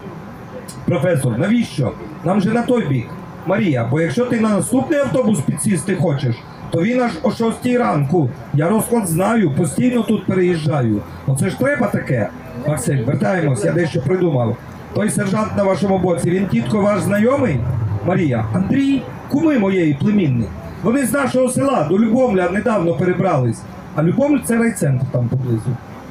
Професор, навіщо? Нам же на той бік. Марія, бо якщо ти на наступний автобус підсісти хочеш, то він аж о шостій ранку. Я розклад знаю, постійно тут переїжджаю. Оце ж треба таке. Максим, вертаємось, я дещо придумав. Той сержант на вашому боці, він тітко ваш знайомий? Марія, Андрій, куми моєї племінник. Вони з нашого села до Любомля недавно перебрались. А Любомль – це райцентр там поблизу.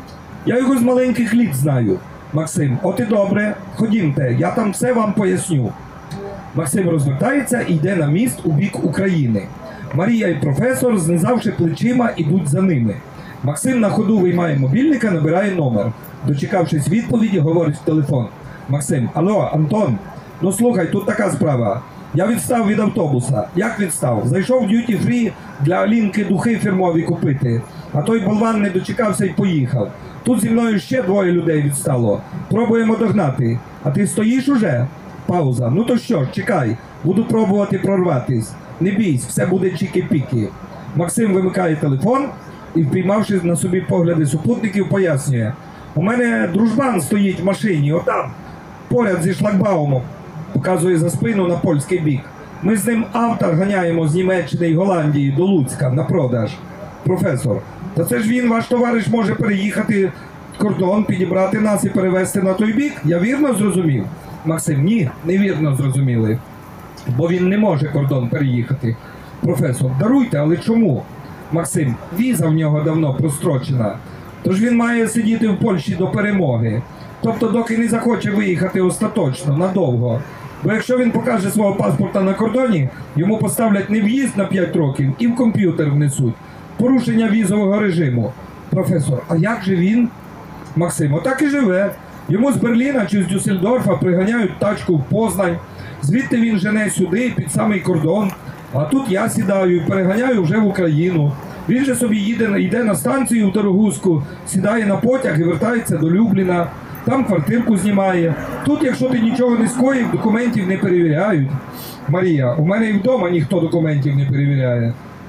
Я його з маленьких літ знаю. Максим, от і добре, ходімте, я там все вам поясню. Максим розвертається і йде на міст у бік України. Марія і професор, знизавши плечима, ідуть за ними. Максим на ходу виймає мобільника, набирає номер. Дочекавшись відповіді, говорить в телефон. Максим, алло, Антон, ну слухай, тут така справа. Я відстав від автобуса. Як відстав? Зайшов в д'юті фрі для Алінки духи фірмові купити. А той болван не дочекався і поїхав. Тут зі мною ще двоє людей відстало. Пробуємо догнати. А ти стоїш уже? Пауза. Ну то що ж, чекай. Буду пробувати прорватись. Не бійсь, все буде чіки-піки. Максим вимикає телефон і, впіймавши на собі погляди супутників, пояснює. У мене дружбан стоїть в машині, отам, поряд зі шлагбаумом. Показує за спину на польський бік. Ми з ним авто ганяємо з Німеччини і Голландії до Луцька на продаж. Професор, та це ж він, ваш товариш, може переїхати кордон, підібрати нас і перевезти на той бік? Я вірно зрозумів? Максим, ні, невірно зрозуміли. Бо він не може кордон переїхати. Професор, даруйте, але чому? Максим, віза в нього давно прострочена. Тож він має сидіти в Польщі до перемоги. Тобто, доки не захоче виїхати остаточно, надовго. Бо якщо він покаже свого паспорта на кордоні, йому поставлять не в'їзд на п'ять років і в комп'ютер внесуть. Порушення візового режиму. Професор, а як же він? Максим, отак і живе. Йому з Берліна чи з Дюссельдорфа приганяють тачку в Познань. Звідти він жене сюди, під самий кордон. А тут я сідаю і переганяю вже в Україну. Він же собі їде, йде на станцію в Дорогуську, сідає на потяг і вертається до Любліна. Там квартирку знімає. Тут, якщо ти нічого не скоїв, документів не перевіряють. Марія, у мене і вдома ніхто документів не перевіряє.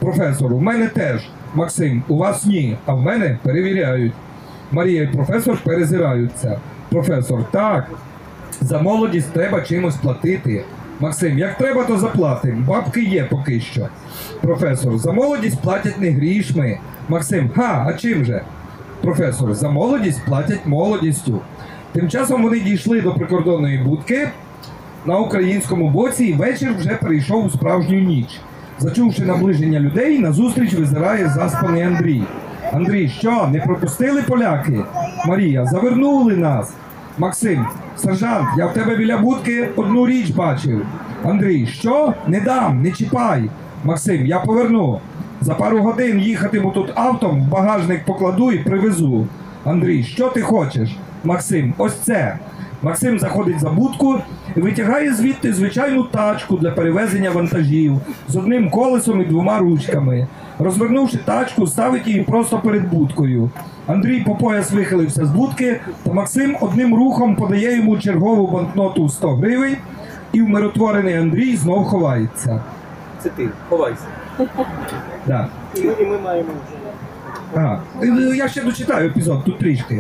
Професор, у мене теж. Максим, у вас ні, а в мене перевіряють. Марія і професор перезираються. Професор, так, за молодість треба чимось платити. Максим, як треба, то заплатимо. Бабки є поки що. Професор, за молодість платять не грішми. Максим, га, а чим же? Професор, за молодість платять молодістю. Тим часом вони дійшли до прикордонної будки на українському боці, і вечір вже перейшов у справжню ніч. Зачувши наближення людей, назустріч визирає заспаний Андрій. Андрій, що, не пропустили поляки? Марія, завернули нас. Максим, сержант, я в тебе біля будки одну річ бачив. Андрій, що? Не дам, не чіпай. Максим, я поверну. За пару годин їхатиму тут автом, в багажник покладу і привезу. Андрій, що ти хочеш? Максим, ось це. Максим заходить за будку і витягає звідти звичайну тачку для перевезення вантажів з одним колесом і двома ручками. Розвернувши тачку, ставить її просто перед будкою. Андрій по пояс вихилився з будки, та Максим одним рухом подає йому чергову банкноту в сто гривень, і вмиротворений Андрій знов ховається. Це ти, ховайся. Да. І ми, і ми маємо вже. Ага. Я ще дочитаю епізод, тут трішки.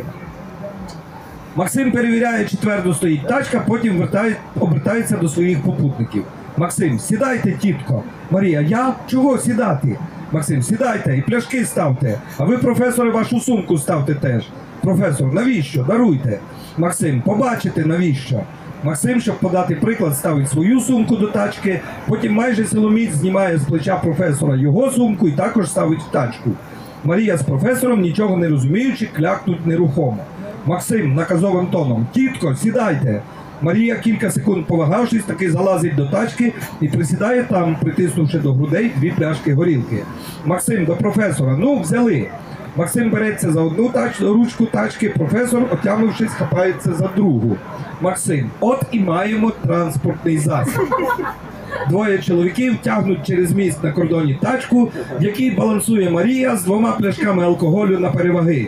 Максим перевіряє, чи твердо стоїть тачка, потім вертає, обертається до своїх попутників. Максим, сідайте, тітко. Марія, я? Чого сідати? Максим, сідайте і пляшки ставте. А ви, професоре, вашу сумку ставте теж. Професор, навіщо? Даруйте. Максим, побачите, навіщо? Максим, щоб подати приклад, ставить свою сумку до тачки, потім майже силоміць знімає з плеча професора його сумку і також ставить в тачку. Марія з професором, нічого не розуміючи, клякнуть нерухомо. Максим наказовим тоном: тітко, сідайте. Марія, кілька секунд повагавшись, таки залазить до тачки і присідає там, притиснувши до грудей дві пляшки горілки. Максим до професора: ну, взяли. Максим береться за одну тач... ручку тачки, професор, отямившись, хапається за другу. Максим: от і маємо транспортний засіб. Двоє чоловіків тягнуть через міст на кордоні тачку, в якій балансує Марія з двома пляшками алкоголю на переваги.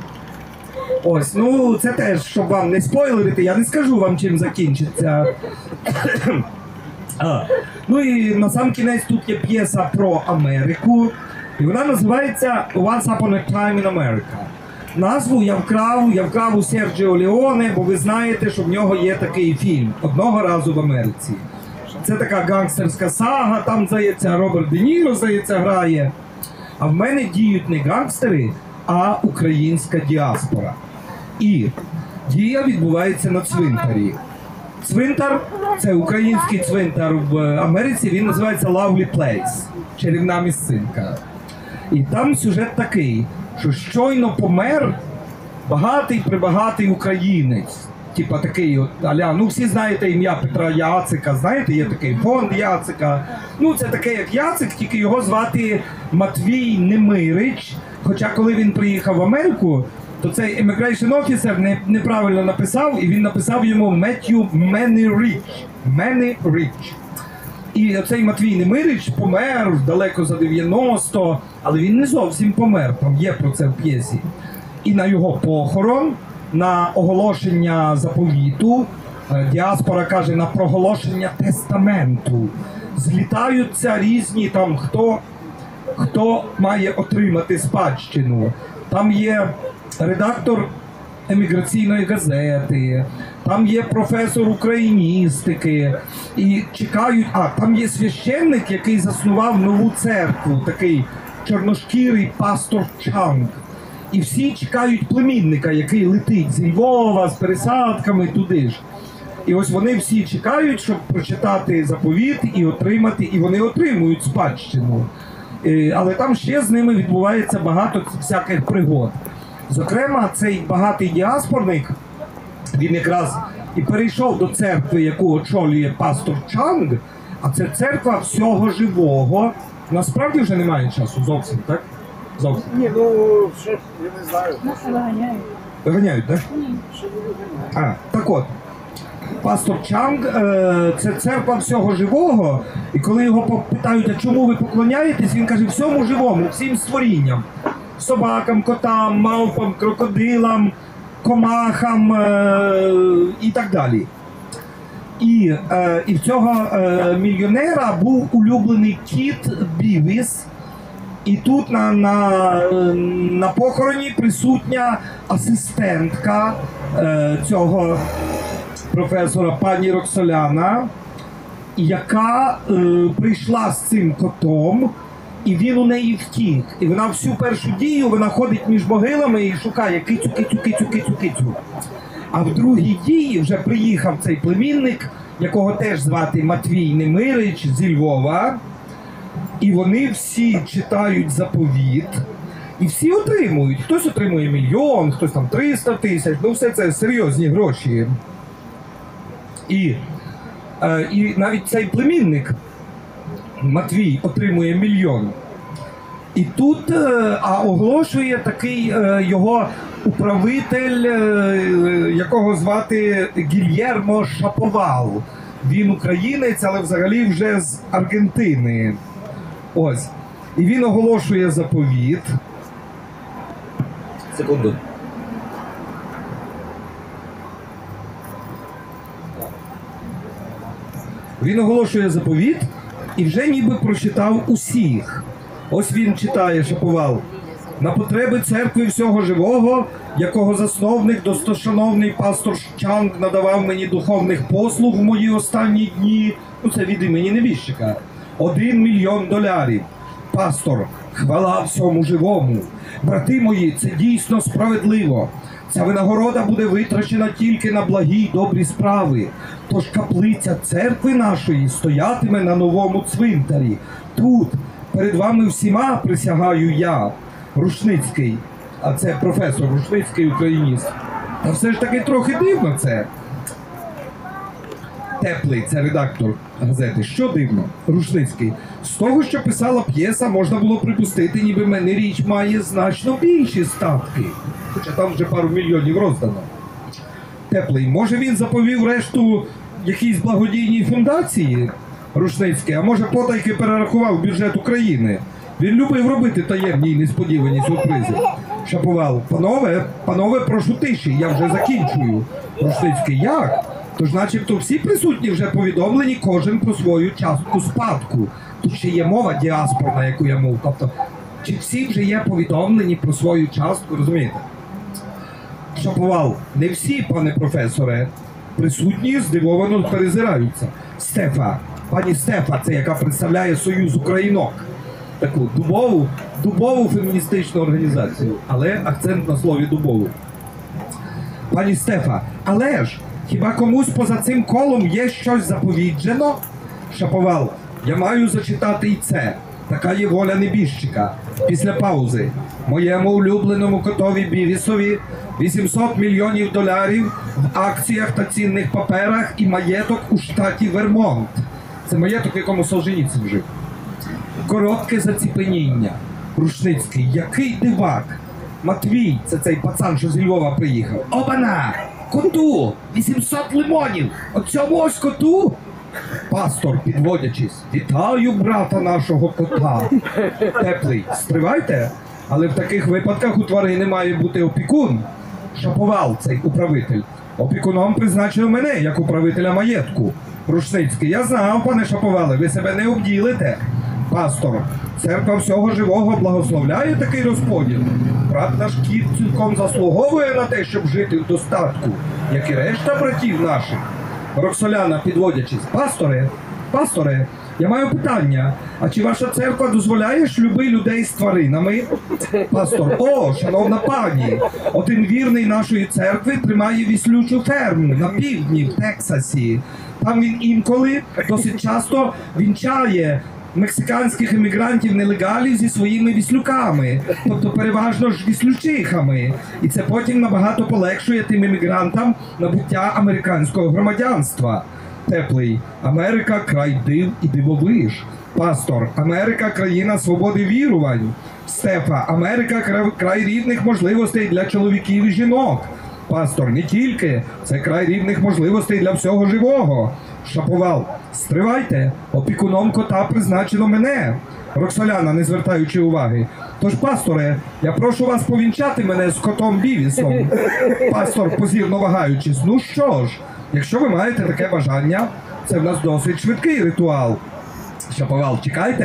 Ось, ну це теж, щоб вам не спойлерити, я не скажу вам, чим закінчиться. а, ну і на сам кінець тут є п'єса про Америку, і вона називається Once Upon a Time in America. Назву я вкрав, я вкрав у Серджіо Леоне, бо ви знаєте, що в нього є такий фільм «Одного разу в Америці». Це така гангстерська сага, там, здається, Роберт Де Ніро, здається, грає. А в мене діють не гангстери, а українська діаспора. І дія відбувається на цвинтарі. Цвинтар – це український цвинтар в Америці, він називається Lovely Place, чарівна місцинка. І там сюжет такий, що щойно помер багатий-прибагатий українець. Типа такий от, аля, ну всі знаєте ім'я Петра Яцика, знаєте, є такий фонд Яцика. Ну це таке як Яцик, тільки його звати Матвій Немирич. Хоча коли він приїхав в Америку, то цей immigration officer не, неправильно написав, і він написав йому Меттью Меніріч. Меніріч. І оцей Матвій Немирич помер далеко за дев'яносто, але він не зовсім помер, там є про це в п'єсі. І на його похорон, на оголошення заповіту, діаспора каже, на проголошення тестаменту, злітаються різні там, хто, хто має отримати спадщину. Там є редактор еміграційної газети, там є професор україністики, і чекають, а там є священник, який заснував нову церкву, такий чорношкірий пастор Чанг. І всі чекають племінника, який летить зі Львова, з пересадками туди ж. І ось вони всі чекають, щоб прочитати заповіт і отримати, і вони отримують спадщину. Але там ще з ними відбувається багато всяких пригод. Зокрема, цей багатий діаспорник, він якраз і перейшов до церкви, яку очолює пастор Чанг, а це церква всього живого. Насправді вже немає часу зовсім, так? Зовсім. Ні, ну, ще, я не знаю. Нас виганяють. Виганяють, так? А, так от. Пастор Чанг е, – це церква всього живого, і коли його питають, а чому ви поклоняєтесь, він каже, всьому живому, всім створінням. Собакам, котам, мавпам, крокодилам, комахам е, і так далі. І, е, і в цього е, мільйонера був улюблений кіт Бівіс, І тут на, на, на похороні присутня асистентка е, цього професора, пані Роксоляна, яка е, прийшла з цим котом, і він у неї втік. І вона всю першу дію, вона ходить між могилами і шукає кицю, кицю, кицю, кицю, кицю. А в другій дії вже приїхав цей племінник, якого теж звати Матвій Немирич зі Львова. І вони всі читають заповіт, і всі отримують. Хтось отримує мільйон, хтось там триста тисяч, ну все це серйозні гроші. І, е, і навіть цей племінник Матвій отримує мільйон. І тут е, а оголошує такий е, його управитель, е, якого звати Гільєрмо Шаповал. Він українець, але взагалі вже з Аргентини. Ось. І він оголошує заповіт. Секунду. Він оголошує заповіт і вже ніби прочитав усіх. Ось він читає, Шаповал. На потреби церкви всього живого, якого засновник, достошановний пастор Чанг надавав мені духовних послуг в мої останні дні, ну це від імені небіжчика, один мільйон долярів. Пастор, хвала всьому живому. Брати мої, це дійсно справедливо. Ця винагорода буде витрачена тільки на благі й добрі справи. Тож каплиця церкви нашої стоятиме на новому цвинтарі. Тут, перед вами всіма присягаю я, Рушницький, а це професор Рушницький, україніст. Та все ж таки трохи дивно це. Теплий, це редактор газети. Що дивно? Рушницький. З того, що писала п'єса, можна було припустити, ніби мене річ має значно більші статки. Хоча там вже пару мільйонів роздано. Теплий. Може він заповів решту якійсь благодійній фундації? Рушницький. А може потайки перерахував бюджет України? Він любив робити таємні й несподівані сюрпризи. Шаповал. Панове, панове, прошу тиші, я вже закінчую. Рушницький. Як? Тож начебто всі присутні вже повідомлені кожен про свою частку спадку. Тут ще є мова діаспорна, яку я мов. Тобто, чи всі вже є повідомлені про свою частку, розумієте? Шаповал. Не всі, пане професоре. Присутні здивовано перезираються. Стефа. Пані Стефа, це яка представляє Союз Українок. Таку дубову, дубову феміністичну організацію. Але акцент на слові дубову. Пані Стефа, але ж, хіба комусь поза цим колом є щось заповіджено? Шаповал, я маю зачитати і це. Така є воля небіжчика. Після паузи. Моєму улюбленому котові Бівісові вісімсот мільйонів доларів в акціях та цінних паперах і маєток у штаті Вермонт. Це маєток, в якому Солженіцин жив. Коротке заціпеніння. Рушницький, який дивак. Матвій, це цей пацан, що з Львова приїхав. Обана! Коту! вісімсот лимонів! Оцьому ось коту! Пастор, підводячись, вітаю брата нашого кота. Теплий, стривайте, але в таких випадках у тварини має бути опікун. Шаповал, цей управитель. Опікуном призначив мене, як управителя маєтку. Рушницький, я знав, пане Шаповале, ви себе не обділите. Пастор, церква всього живого благословляє такий розподіл. Брат наш кіт цілком заслуговує на те, щоб жити в достатку, як і решта братів наших. Роксоляна, підводячись, пасторе, пасторе, я маю питання, а чи ваша церква дозволяє шлюби людей з тваринами? Пастор, о, шановна пані, один вірний нашої церкви тримає віслючу ферму на півдні в Тексасі. Там він інколи досить часто вінчає мексиканських емігрантів нелегалів зі своїми віслюками, тобто переважно ж віслючихами. І це потім набагато полегшує тим емігрантам набуття американського громадянства. Теплий. Америка – край див і дивовиж. Пастор. Америка – країна свободи вірувань. Стефа. Америка – край рівних можливостей для чоловіків і жінок. Пастор. Не тільки. Це край рівних можливостей для всього живого. Шаповал. Стривайте, опікуном кота призначено мене. Роксоляна, не звертаючи уваги. Тож, пасторе, я прошу вас повінчати мене з котом Бівісом. Пастор, позірно вагаючись, ну що ж, якщо ви маєте таке бажання, це в нас досить швидкий ритуал. Шаповал, чекайте,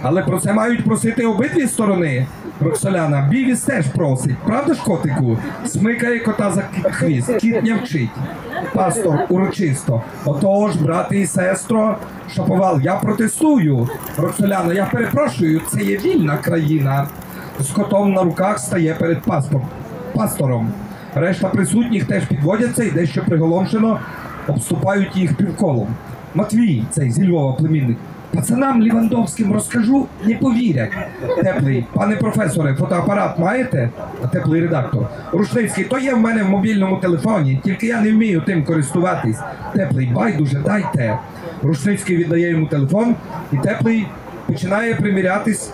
Але про це мають просити обидві сторони. Роксоляна, Бівіс теж просить. Правда ж, котику? Смикає кота за хвіст, кіт не вчить. Пастор урочисто. Отож, брати і сестро, Шаповал, я протестую. Роксоляна, я перепрошую, це є вільна країна. З котом на руках стає перед паспор... пастором. Решта присутніх теж підводяться і дещо приголомшено обступають їх півколом. Матвій, цей зі Львова племінник. Пацанам Лівандовським розкажу, не повірять. Теплий, пане професоре, фотоапарат маєте? А теплий редактор. Рушницький, то є в мене в мобільному телефоні, тільки я не вмію тим користуватись. Теплий, байдуже, дайте. Рушницький віддає йому телефон, і теплий починає примірятись,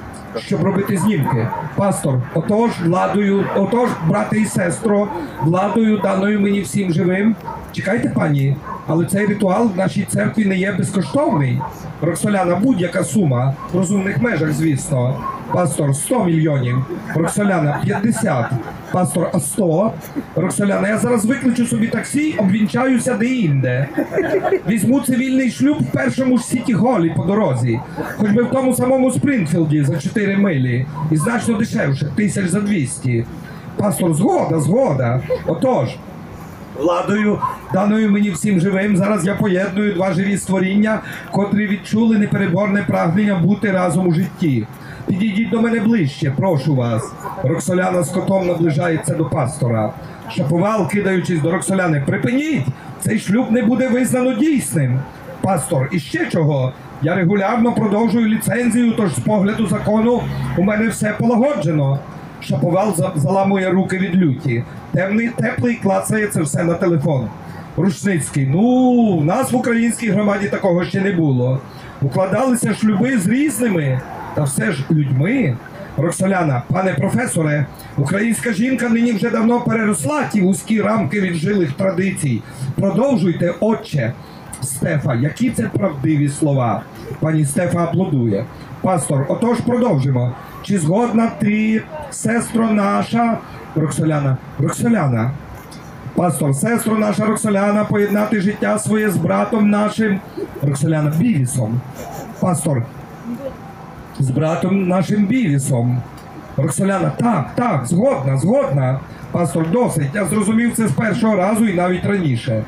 щоб робити знімки. Пастор, отож, владою, отож, брате і сестро, владою, даною мені всім живим. Чекайте, пані, але цей ритуал в нашій церкві не є безкоштовний. Роксоляна, будь-яка сума, в розумних межах, звісно. Пастор, сто мільйонів. Роксоляна, п'ятдесят. Пастор, а сто? Роксоляна, я зараз викличу собі таксі, обвінчаюся де-інде. Візьму цивільний шлюб в першому ж Сіті-Голі по дорозі. Хоч би в тому самому Спрінтфілді за чотири милі. І значно дешевше, тисяч за двісті. Пастор, згода, згода. Отож, владою, даною мені всім живим, зараз я поєдную два живі створіння, котрі відчули непереборне прагнення бути разом у житті. Підійдіть до мене ближче, прошу вас. Роксоляна з котом наближається до пастора. Шаповал, кидаючись до Роксоляни, припиніть! Цей шлюб не буде визнано дійсним. Пастор, і ще чого? Я регулярно продовжую ліцензію, тож з погляду закону у мене все полагоджено. Шаповал заламує руки від люті. Темний, теплий клацає це все на телефон. Рушницький, ну, в нас в українській громаді такого ще не було. Укладалися шлюби з різними, та все ж людьми. Роксоляна, пане професоре, українська жінка нині вже давно переросла ті вузькі рамки віджилих традицій. Продовжуйте, отче. Стефа, які це правдиві слова? Пані Стефа аплодує. Пастор, отож продовжимо. Чи згодна ти, сестро наша, Роксоляна, Роксоляна, пастор, сестро наша Роксоляна, поєднати життя своє з братом нашим, Роксоляна, Бівісом. Пастор, з братом нашим Бівісом. Роксоляна, так, так, згодна, згодна. Пастор, досить, я зрозумів це з першого разу і навіть раніше.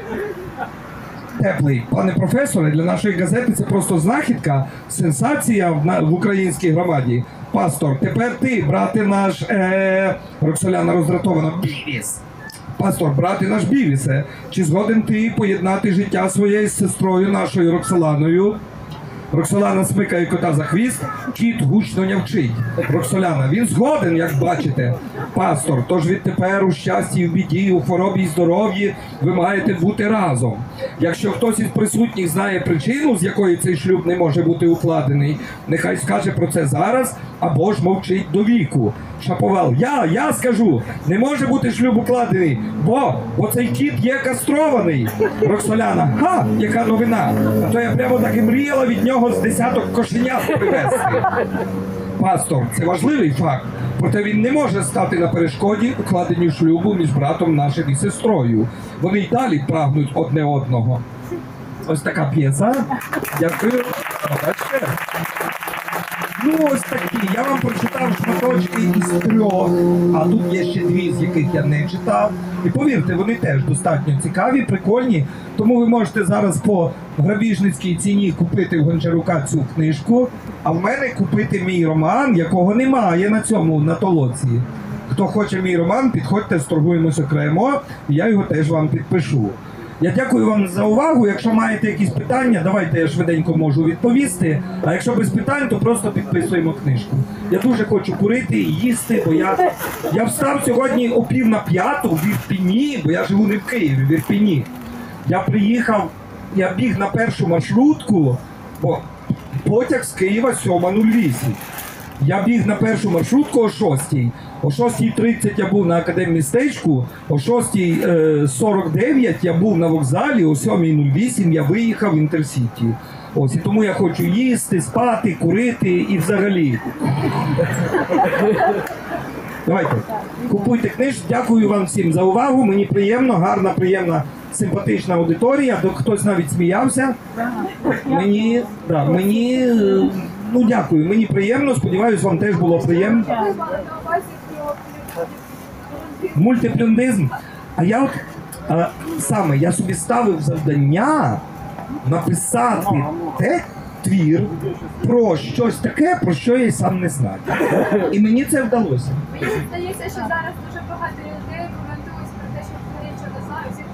Теплий, пане професоре, для нашої газети це просто знахідка, сенсація в, на, в українській громаді. Пастор, тепер ти, брате наш, е... Роксоляна роздратована, Бівіс. Пастор, брате наш Бівісе, чи згоден ти поєднати життя своєї з сестрою нашою Роксоланою? Роксолана смикає кота за хвіст, кіт гучно нявчить. Роксоляна, він згоден, як бачите. Пастор, тож відтепер у щасті, в біді, у хворобі й здоров'ї ви маєте бути разом. Якщо хтось із присутніх знає причину, з якої цей шлюб не може бути укладений, нехай скаже про це зараз, або ж мовчить до віку. Шаповал, я, я скажу, не може бути шлюб укладений, бо, бо цей кіт є кастрований. Роксоляна, ха, яка новина, а то я прямо так і мріяла від нього з десяток кошенят привезти. Пастор, це важливий факт, проте він не може стати на перешкоді укладенню шлюбу між братом нашим і сестрою. Вони й далі прагнуть одне одного. Ось така п'єса. Дякую. Бачите? Ну, ось такі. Я вам прочитав шматочки із трьох, а тут є ще дві, з яких я не читав. І повірте, вони теж достатньо цікаві, прикольні. Тому ви можете зараз по грабіжницькій ціні купити в Гончарука цю книжку, а в мене купити мій роман, якого немає на цьому, на толоці. Хто хоче мій роман, підходьте, сторгуємось окремо, і я його теж вам підпишу. Я дякую вам за увагу. Якщо маєте якісь питання, давайте я швиденько можу відповісти. А якщо без питань, то просто підписуємо книжку. Я дуже хочу курити і їсти, бо я, я встав сьогодні о пів на п'яту в Ірпіні, бо я живу не в Києві, в Ірпіні. Я приїхав, я біг на першу маршрутку, бо потяг з Києва сьома нуль вісім. Я біг на першу маршрутку о шостій. О шостій тридцять я був на Академмістечку, о шостій сорок дев'ять я був на вокзалі, о сьомій нуль вісім я виїхав в Інтерсіті. Ось, і тому я хочу їсти, спати, курити і взагалі. Давайте, купуйте книжку. Дякую вам всім за увагу. Мені приємно, гарна, приємна, симпатична аудиторія. Хтось навіть сміявся. Мені, да, мені Ну дякую, мені приємно, сподіваюсь, вам теж було приємно. Ви мали на увазі про Мультиплюндизм. А я от а, саме я собі ставив завдання написати те твір про щось таке, про що я й сам не знаю. І мені це вдалося. Мені здається, що зараз дуже багато людей коментують про те, що вони нічого не знають. Всі,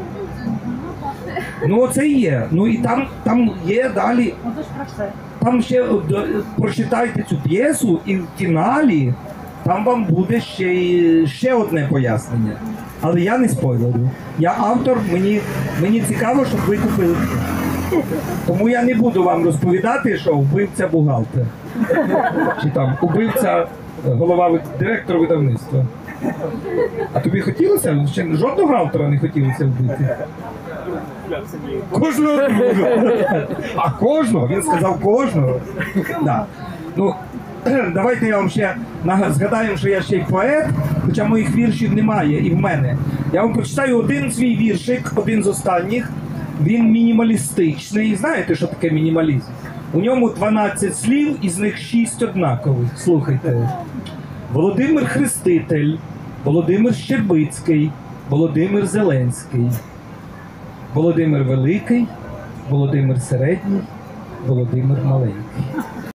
Ну оце і є. Ну і там, там є далі. Там ще от, е, прочитайте цю п'єсу, і в фіналі там вам буде ще, й- ще одне пояснення. Але я не спойлерю. Я автор, мені, мені цікаво, щоб ви купили книгу. Тому я не буду вам розповідати, що вбивця бухгалтер. Чи там убивця е, голова ви- директор видавництва. А тобі хотілося? Ще жодного автора не хотілося вбити? Кожного друга. А кожного? Він сказав кожного. Да. Ну, давайте я вам ще нага- згадаю, що я ще й поет, хоча моїх віршів немає і в мене. Я вам прочитаю один свій віршик, один з останніх. Він мінімалістичний. Знаєте, що таке мінімалізм? У ньому дванадцять слів, із них шість однакових. Слухайте. Володимир Хреститель, Володимир Щербицький, Володимир Зеленський, Володимир Великий, Володимир Середній, Володимир Маленький.